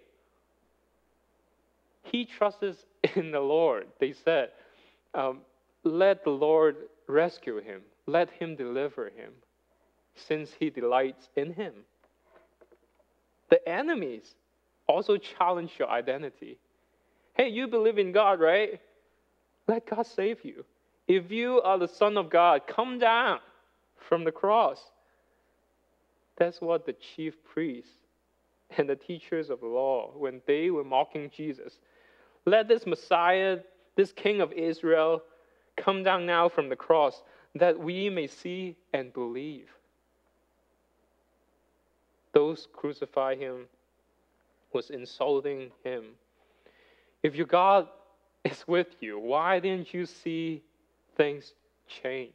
He trusts in the Lord. They said, um, let the Lord rescue him. Let him deliver him, since he delights in him. The enemies also challenge your identity. Hey, you believe in God, right? Let God save you. If you are the Son of God, come down from the cross. That's what the chief priests and the teachers of the law, when they were mocking Jesus, let this Messiah, this King of Israel, come down now from the cross, that we may see and believe. Those crucify him was insulting him. If your God is with you, why didn't you see things change?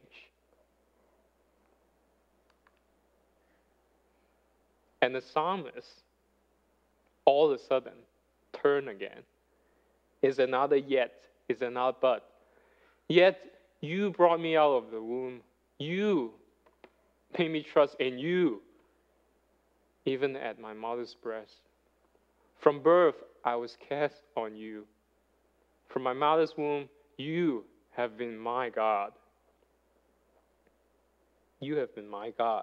And the psalmist, all of a sudden, turn again. Is another yet, is another but. Yet you brought me out of the womb. You made me trust in you, even at my mother's breast. From birth, I was cast on you. From my mother's womb, you have been my God. You have been my God.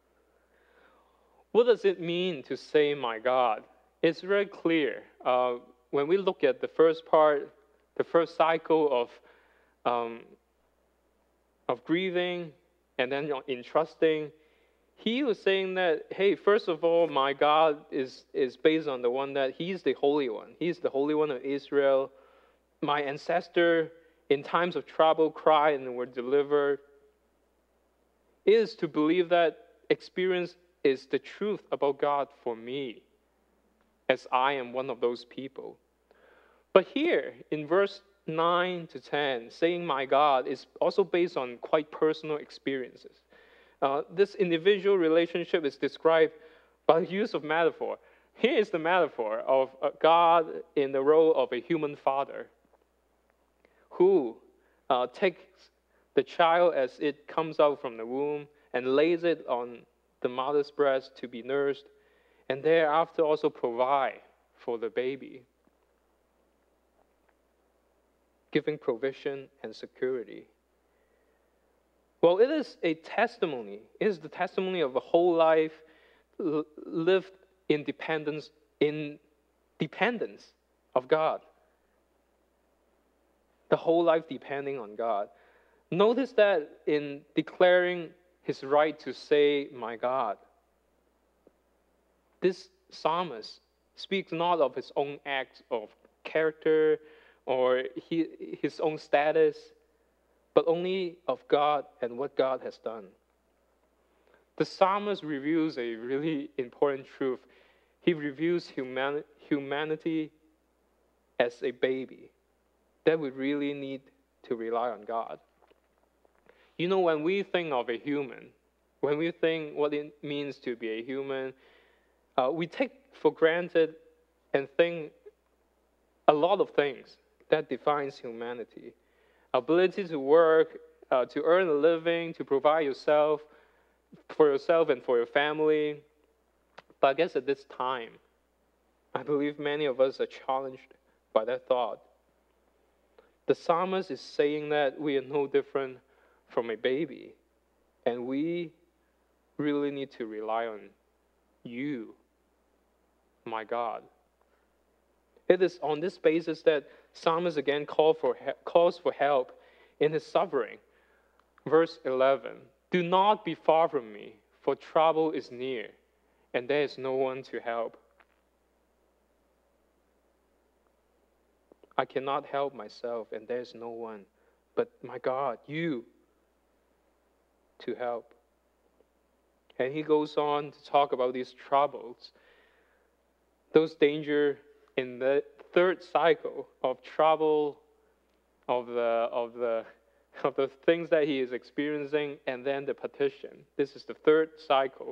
What does it mean to say my God? It's very clear. Uh, when we look at the first part, the first cycle of um, of grieving and then in trusting, he was saying that, hey, first of all, my God is, is based on the one that he's the Holy One. He's the Holy One of Israel. My ancestor in times of trouble cried and were delivered. It is to believe that experience is the truth about God for me, as I am one of those people. But here, in verse nine to ten, saying my God is also based on quite personal experiences. Uh, this individual relationship is described by the use of metaphor. Here is the metaphor of uh, God in the role of a human father who uh, takes the child as it comes out from the womb and lays it on the mother's breast to be nursed, and thereafter also provide for the baby, giving provision and security. Well, it is a testimony. It is the testimony of a whole life l- lived in dependence, in dependence of God. The whole life depending on God. Notice that in declaring his right to say, my God. This psalmist speaks not of his own acts of character or he, his own status, but only of God and what God has done. The psalmist reveals a really important truth. He reveals human, humanity as a baby, that we really need to rely on God. You know, when we think of a human, when we think what it means to be a human, uh, we take for granted and think a lot of things that defines humanity. Ability to work, uh, to earn a living, to provide yourself, for yourself and for your family. But I guess at this time, I believe many of us are challenged by that thought. The psalmist is saying that we are no different from a baby, and we really need to rely on you, my God. It is on this basis that psalmist again call for, calls for help in his suffering. Verse eleven, do not be far from me, for trouble is near, and there is no one to help. I cannot help myself, and there is no one, but my God, you, to help. And he goes on to talk about these troubles, those danger in the third cycle of trouble, of the of the of the things that he is experiencing, and then the petition. This is the third cycle.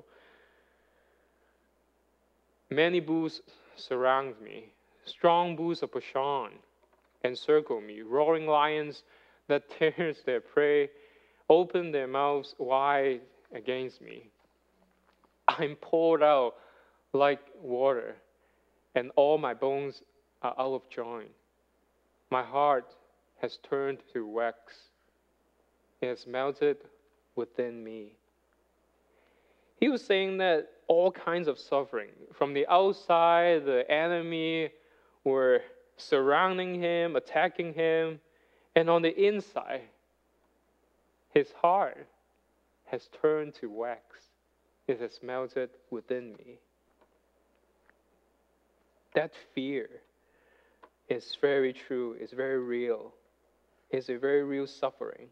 Many bulls surround me, strong bulls of Bashan encircle me, roaring lions that tears their prey, open their mouths wide against me. I'm poured out like water, and all my bones are out of joint. My heart has turned to wax. It has melted within me. He was saying that all kinds of suffering, from the outside, the enemy were surrounding him, attacking him, and on the inside, his heart has turned to wax. It has melted within me. That fear is very true, it's very real. It's a very real suffering.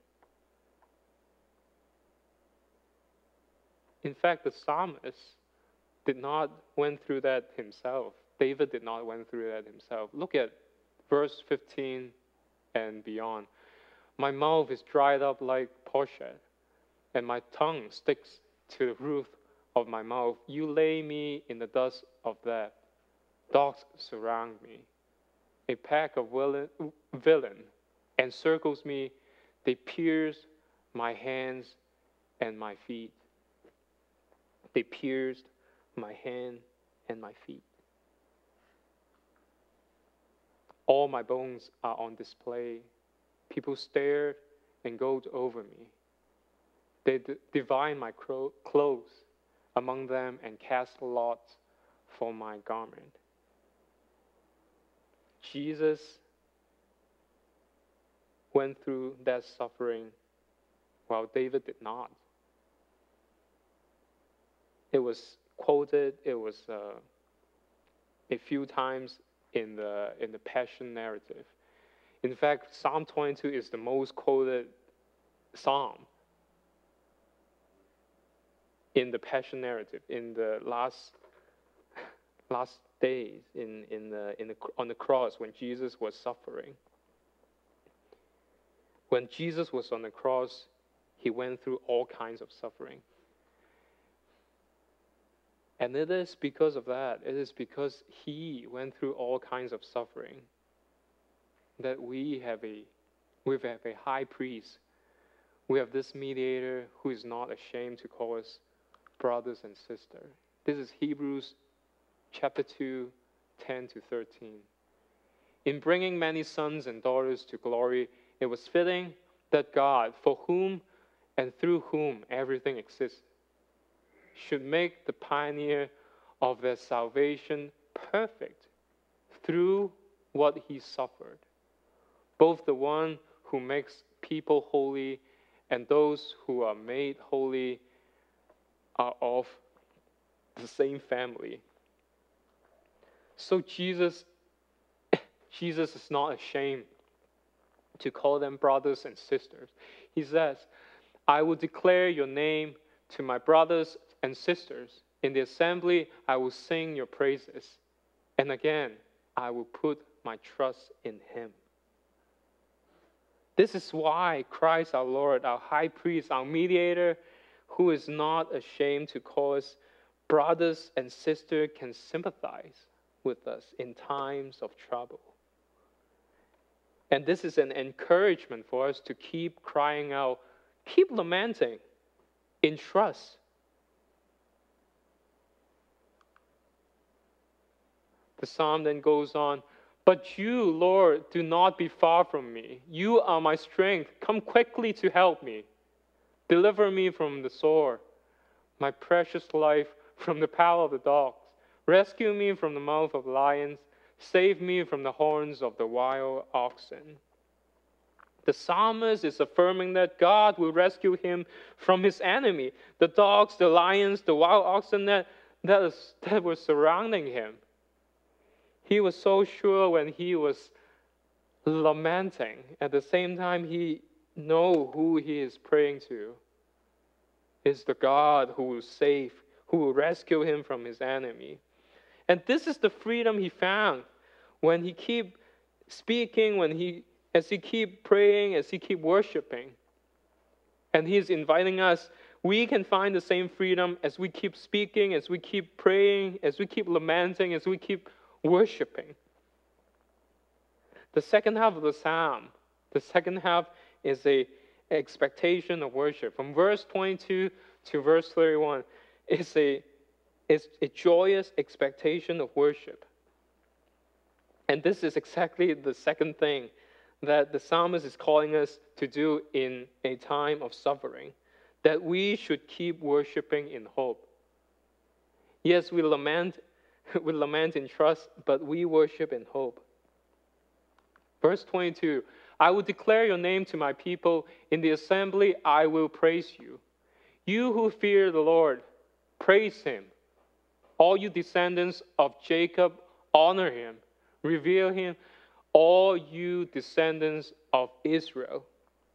In fact, the psalmist did not went through that himself. David did not went through that himself. Look at verse fifteen and beyond. My mouth is dried up like potsherd, and my tongue sticks to the roof of my mouth. You lay me in the dust of death. Dogs surround me. A pack of villain, villain encircles me. They pierce my hands and my feet. They pierced my hand and my feet. All my bones are on display. People stared and goad over me. They d- divide my cro- clothes among them and cast lots for my garment. Jesus went through that suffering while David did not. It was quoted, it was uh, a few times in the in the Passion narrative. In fact, Psalm twenty-two is the most quoted psalm in the Passion narrative in the last last days in in the in the on the cross when Jesus was suffering. When Jesus was on the cross, he went through all kinds of suffering. And it is because of that, it is because he went through all kinds of suffering that we have a we have a high priest. We have this mediator who is not ashamed to call us brothers and sisters. This is Hebrews chapter two, ten to thirteen. In bringing many sons and daughters to glory, it was fitting that God, for whom and through whom everything exists, should make the pioneer of their salvation perfect through what he suffered. Both the one who makes people holy and those who are made holy are of the same family. So Jesus, Jesus is not ashamed to call them brothers and sisters. He says, I will declare your name to my brothers and sisters. In the assembly, I will sing your praises. And again, I will put my trust in him. This is why Christ our Lord, our high priest, our mediator, who is not ashamed to call us brothers and sisters, can sympathize with us in times of trouble. And this is an encouragement for us to keep crying out, keep lamenting in trust. The psalm then goes on, but you, Lord, do not be far from me. You are my strength. Come quickly to help me. Deliver me from the sword, my precious life from the power of the dogs. Rescue me from the mouth of lions. Save me from the horns of the wild oxen. The psalmist is affirming that God will rescue him from his enemy, the dogs, the lions, the wild oxen that, that, is, that were surrounding him. He was so sure when he was lamenting. At the same time, he knows who he is praying to. It's the God who will save, who will rescue him from his enemy. And this is the freedom he found when he keep speaking, when he, as he keep praying, as he keep worshiping. And he's inviting us, we can find the same freedom as we keep speaking, as we keep praying, as we keep lamenting, as we keep worshiping. The second half of the psalm, the second half is a expectation of worship. From verse twenty-two to verse thirty-one, it's a, it's a joyous expectation of worship. And this is exactly the second thing that the psalmist is calling us to do in a time of suffering, that we should keep worshiping in hope. Yes, we lament, we lament in trust, but we worship in hope. Verse twenty-two, I will declare your name to my people. In the assembly, I will praise you. You who fear the Lord, praise him. All you descendants of Jacob, honor him. Revere him, all you descendants of Israel.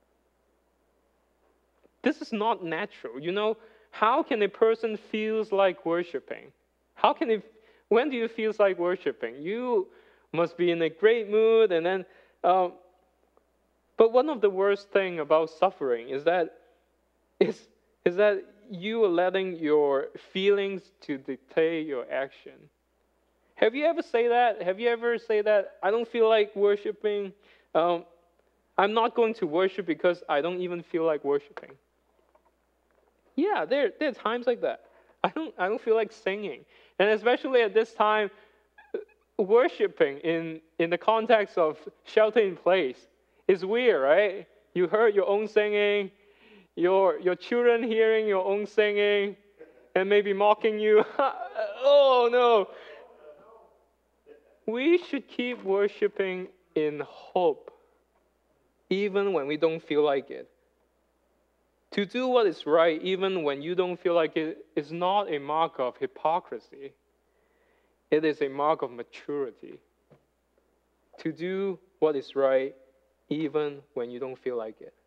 This is not natural. You know, how can a person feels like worshiping? How can it, when do you feel like worshiping? You must be in a great mood, and then, um, but one of the worst thing about suffering is that, is, is that you are letting your feelings to dictate your action. Have you ever say that? Have you ever say that? I don't feel like worshiping. Um, I'm not going to worship because I don't even feel like worshiping. Yeah, there, there are times like that. I don't, I don't feel like singing. And especially at this time, worshiping in, in the context of shelter in place is weird, right? You heard your own singing, your, your children hearing your own singing, and maybe mocking you. Oh, no. We should keep worshiping in hope, even when we don't feel like it. To do what is right, even when you don't feel like it, is not a mark of hypocrisy. It is a mark of maturity. To do what is right, even when you don't feel like it.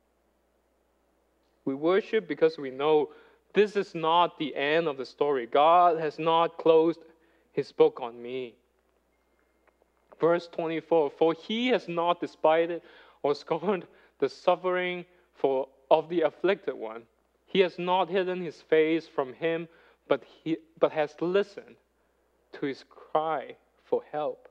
We worship because we know this is not the end of the story. God has not closed his book on me. Verse twenty-four, for he has not despised or scorned the suffering for, of the afflicted one. He has not hidden his face from him, but, he, but has listened to his cry for help.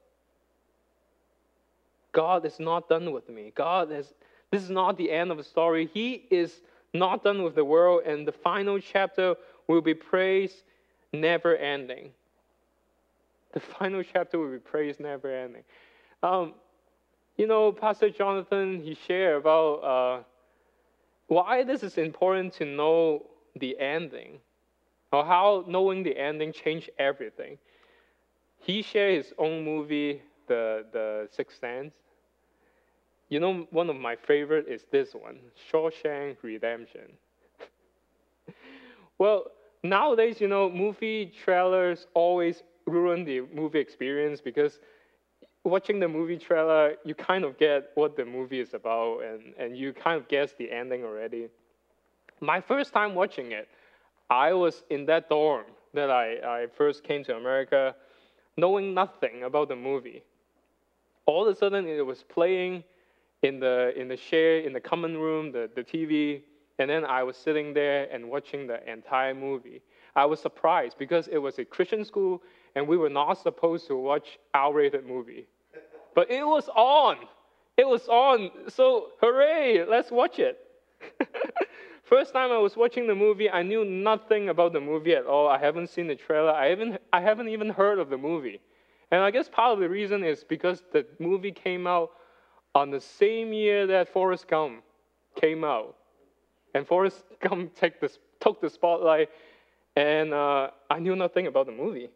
God is not done with me. God has, this is not the end of the story. He is not done with the world, and the final chapter will be praise never ending. The final chapter will be praise never ending. Um, you know, Pastor Jonathan, he shared about uh, why this is important to know the ending, or how knowing the ending changed everything. He shared his own movie, The, the Sixth Sense. You know, one of my favorite is this one, Shawshank Redemption. Well, nowadays, you know, movie trailers always ruin the movie experience because watching the movie trailer, you kind of get what the movie is about and, and you kind of guess the ending already. My first time watching it, I was in that dorm that I, I first came to America, knowing nothing about the movie. All of a sudden, it was playing in the in the share, in the common room, the, the T V, and then I was sitting there and watching the entire movie. I was surprised because it was a Christian school and we were not supposed to watch R-rated movie. But it was on. It was on. So hooray, let's watch it. First time I was watching the movie, I knew nothing about the movie at all. I haven't seen the trailer. I haven't, I haven't even heard of the movie. And I guess part of the reason is because the movie came out on the same year that Forrest Gump came out. And Forrest Gump take the, took the spotlight, and uh, I knew nothing about the movie.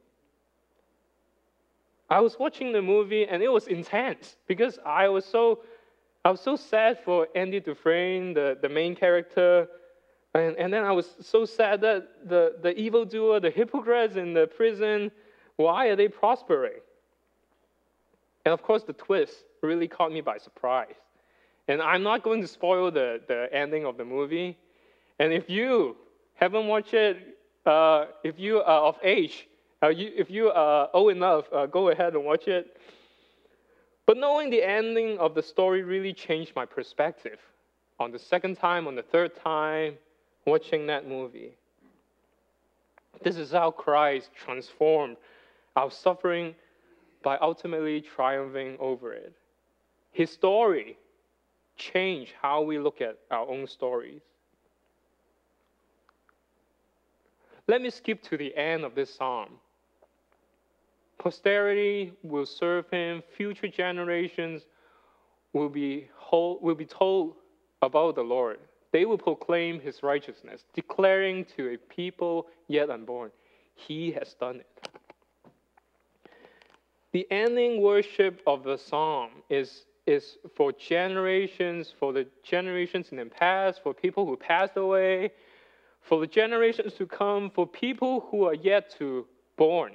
I was watching the movie, and it was intense because I was so, I was so sad for Andy Dufresne, the, the main character, and, and then I was so sad that the, the evildoer, the hypocrites in the prison, why are they prospering? And of course, the twist really caught me by surprise. And I'm not going to spoil the, the ending of the movie. And if you haven't watched it, uh, if you are of age, Uh, you, if you are old enough, uh, go ahead and watch it. But knowing the ending of the story really changed my perspective on the second time, on the third time, watching that movie. This is how Christ transformed our suffering by ultimately triumphing over it. His story changed how we look at our own stories. Let me skip to the end of this psalm. Posterity will serve him. Future generations will be, whole, will be told about the Lord. They will proclaim his righteousness, declaring to a people yet unborn, he has done it. The ending worship of the psalm is, is for generations, for the generations in the past, for people who passed away, for the generations to come, for people who are yet to born.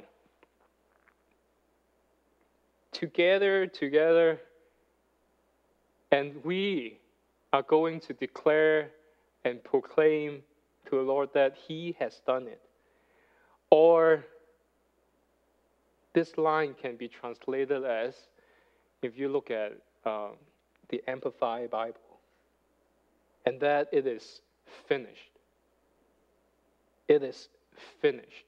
Together, together, and we are going to declare and proclaim to the Lord that he has done it. Or this line can be translated as, if you look at um, the Amplified Bible, and that it is finished. It is finished.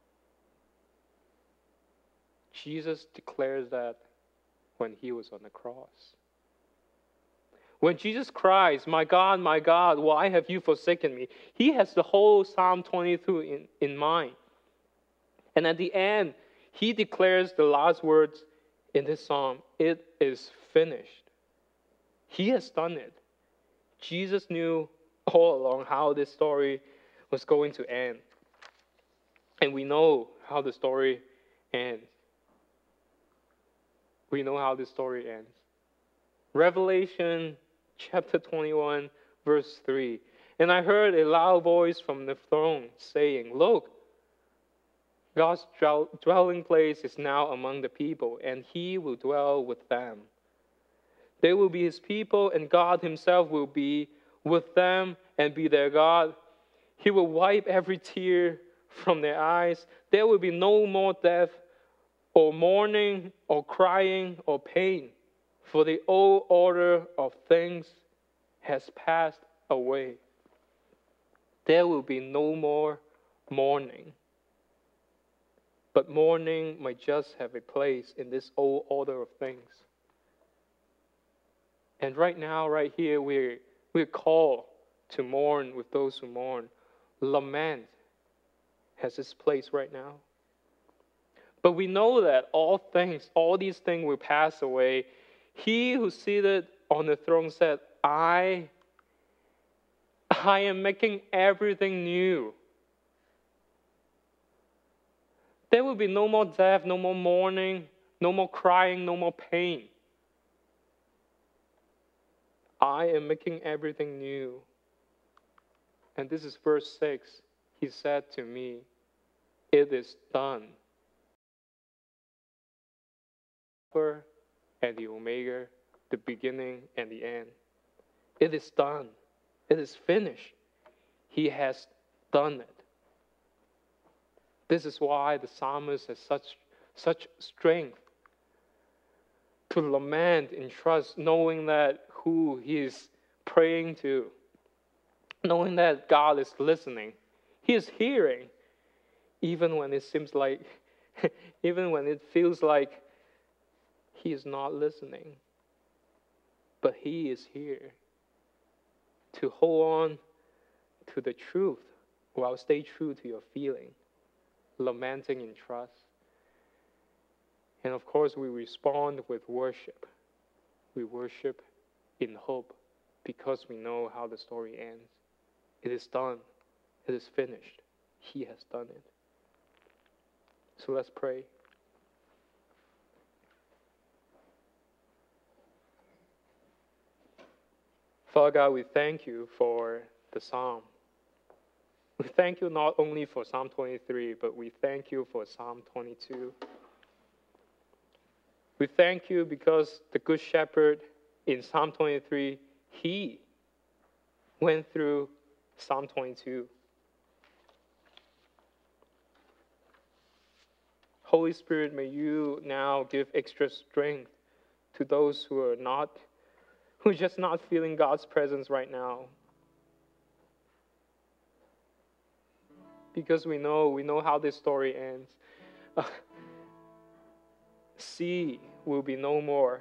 Jesus declares that when he was on the cross. When Jesus cries, my God, my God, why have you forsaken me? He has the whole Psalm twenty-two in, in mind. And at the end, he declares the last words in this psalm, it is finished. He has done it. Jesus knew all along how this story was going to end. And we know how the story ends. We know how this story ends. Revelation chapter twenty-one, verse three. And I heard a loud voice from the throne saying, look, God's dwelling place is now among the people, and he will dwell with them. They will be his people, and God himself will be with them and be their God. He will wipe every tear from their eyes. There will be no more death, or mourning, or crying, or pain, for the old order of things has passed away. There will be no more mourning. But mourning might just have a place in this old order of things. And right now, right here, we're, we're called to mourn with those who mourn. Lament has its place right now. But we know that all things, all these things will pass away. He who seated on the throne said, I, I am making everything new. There will be no more death, no more mourning, no more crying, no more pain. I am making everything new. And this is verse six. he said to me, "It is done." Alpha and the Omega, the beginning and the end. It is done. It is finished. He has done it. This is why the psalmist has such, such strength to lament in trust, knowing that who he is praying to, knowing that God is listening. He is hearing, even when it seems like, even when it feels like he is not listening. But he is here to hold on to the truth while stay true to your feeling, lamenting in trust. And of course, we respond with worship. We worship in hope because we know how the story ends. It is done. It is finished. He has done it. So let's pray. Father God, we thank you for the psalm. We thank you not only for Psalm twenty-three, but we thank you for Psalm twenty-two. We thank you because the Good Shepherd in Psalm twenty-three, he went through Psalm twenty-two. Holy Spirit, may you now give extra strength to those who are not, who are just not feeling God's presence right now. Because we know, we know how this story ends. Uh, sea will be no more.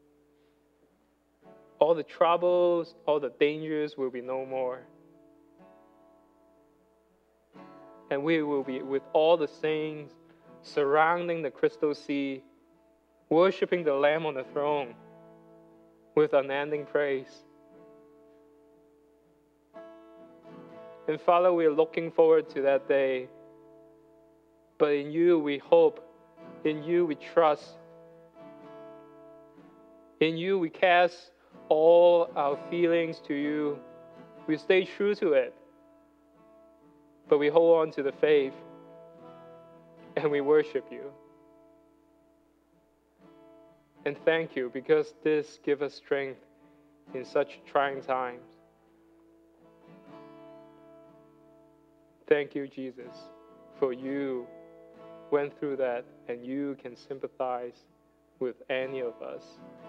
All the troubles, all the dangers will be no more. And we will be with all the saints surrounding the crystal sea, worshiping the Lamb on the throne with unending praise. And Father, we are looking forward to that day. But in you we hope. In you we trust. In you we cast all our feelings to you. We stay true to it. But we hold on to the faith. And we worship you. And thank you, because this gives us strength in such trying times. Thank you, Jesus, for you went through that and you can sympathize with any of us.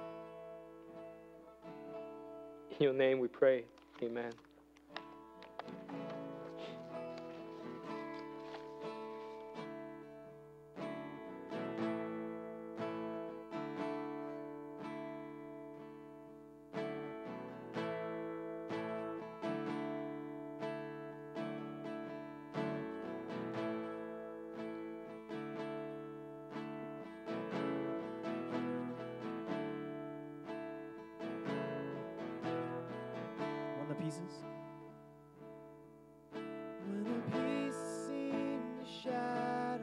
In your name we pray. Amen. Pieces. When the pieces seem to shatter,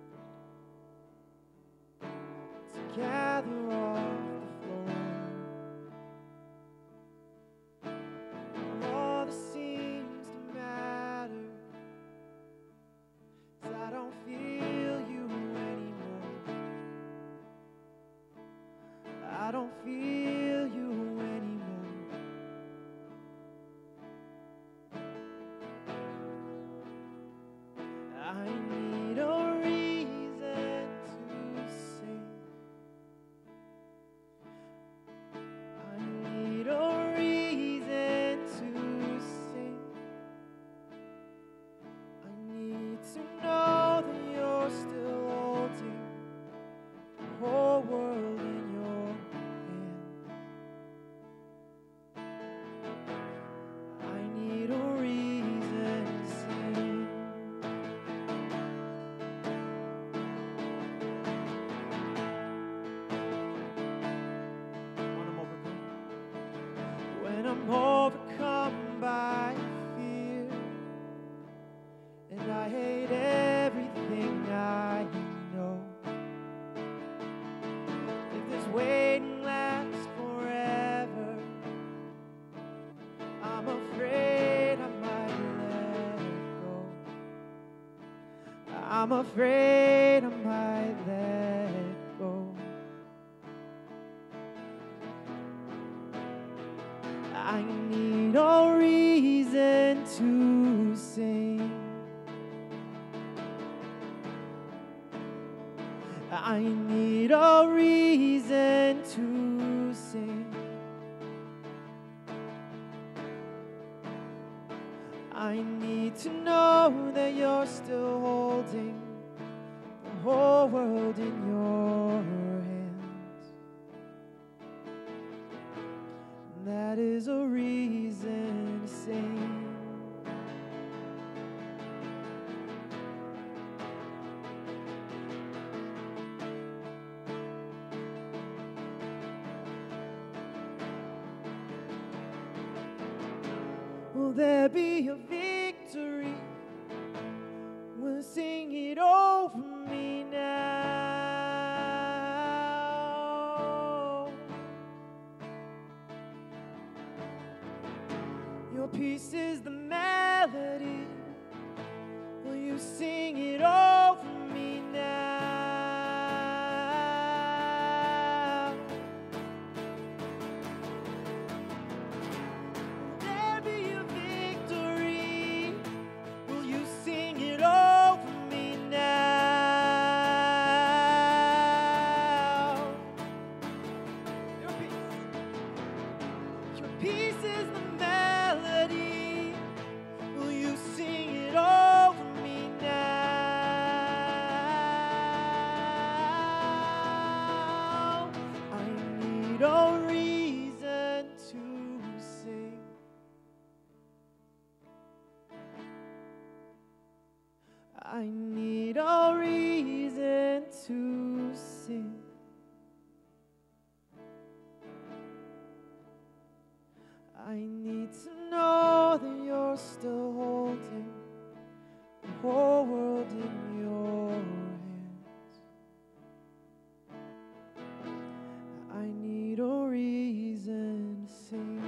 to gather off the floor, all that seems to matter is I don't feel you anymore. I don't feel you anymore. I'm afraid I might let go. I need a reason to sing. I need a reason to sing. I need to know that you're still holding the whole world in your hands. That is a reason to sing. Will there be a victory? We'll sing it over me now. Your peace is the melody. Will you sing it over me now? Will there be a victory? Will you sing it over me now? Your peace, your peace is the melody. Will you sing it over me now? I need a reason to sing. I need a reason to sing. I need to know that you're still holding the whole world in your hands. I need a reason to sing.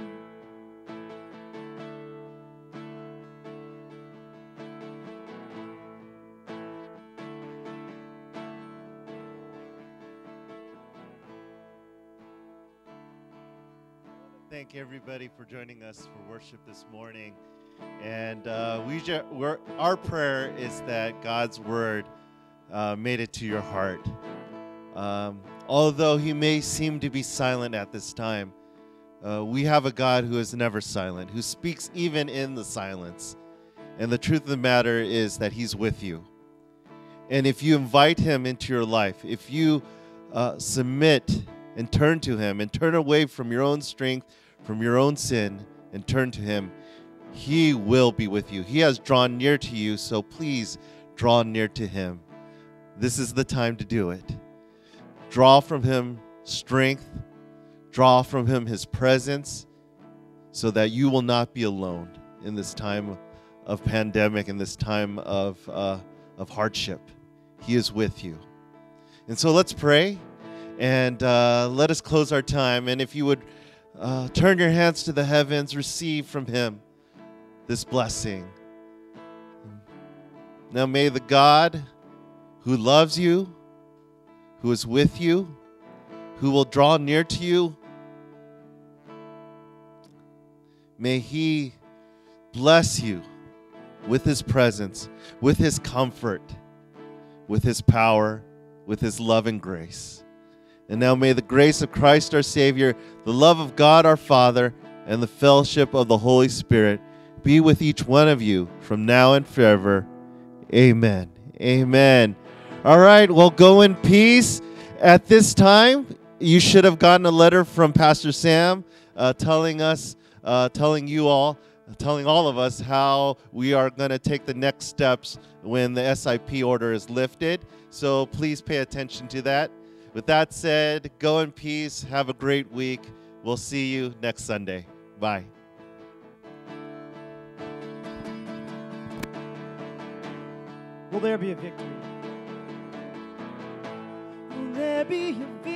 Thank everybody for joining us for worship this morning. And uh, we ju- we're, our prayer is that God's word uh, made it to your heart. Um, although he may seem to be silent at this time, uh, we have a God who is never silent, who speaks even in the silence. And the truth of the matter is that he's with you. And if you invite him into your life, if you uh, submit and turn to him and turn away from your own strength, from your own sin, and turn to him, he will be with you. He has drawn near to you, so please draw near to him. This is the time to do it. Draw from him strength, draw from him his presence, so that you will not be alone in this time of pandemic, in this time of, uh, of hardship. He is with you. And so let's pray, and uh, let us close our time. And if you would Uh, turn your hands to the heavens, receive from him this blessing. Now may the God who loves you, who is with you, who will draw near to you, may he bless you with his presence, with his comfort, with his power, with his love and grace. And now may the grace of Christ our Savior, the love of God our Father, and the fellowship of the Holy Spirit be with each one of you from now and forever. Amen. Amen. All right, well, go in peace. At this time, you should have gotten a letter from Pastor Sam uh, telling us, uh, telling you all, telling all of us how we are going to take the next steps when the S I P order is lifted. So please pay attention to that. With that said, go in peace. Have a great week. We'll see you next Sunday. Bye. Will there be a victory? Will there be a victory?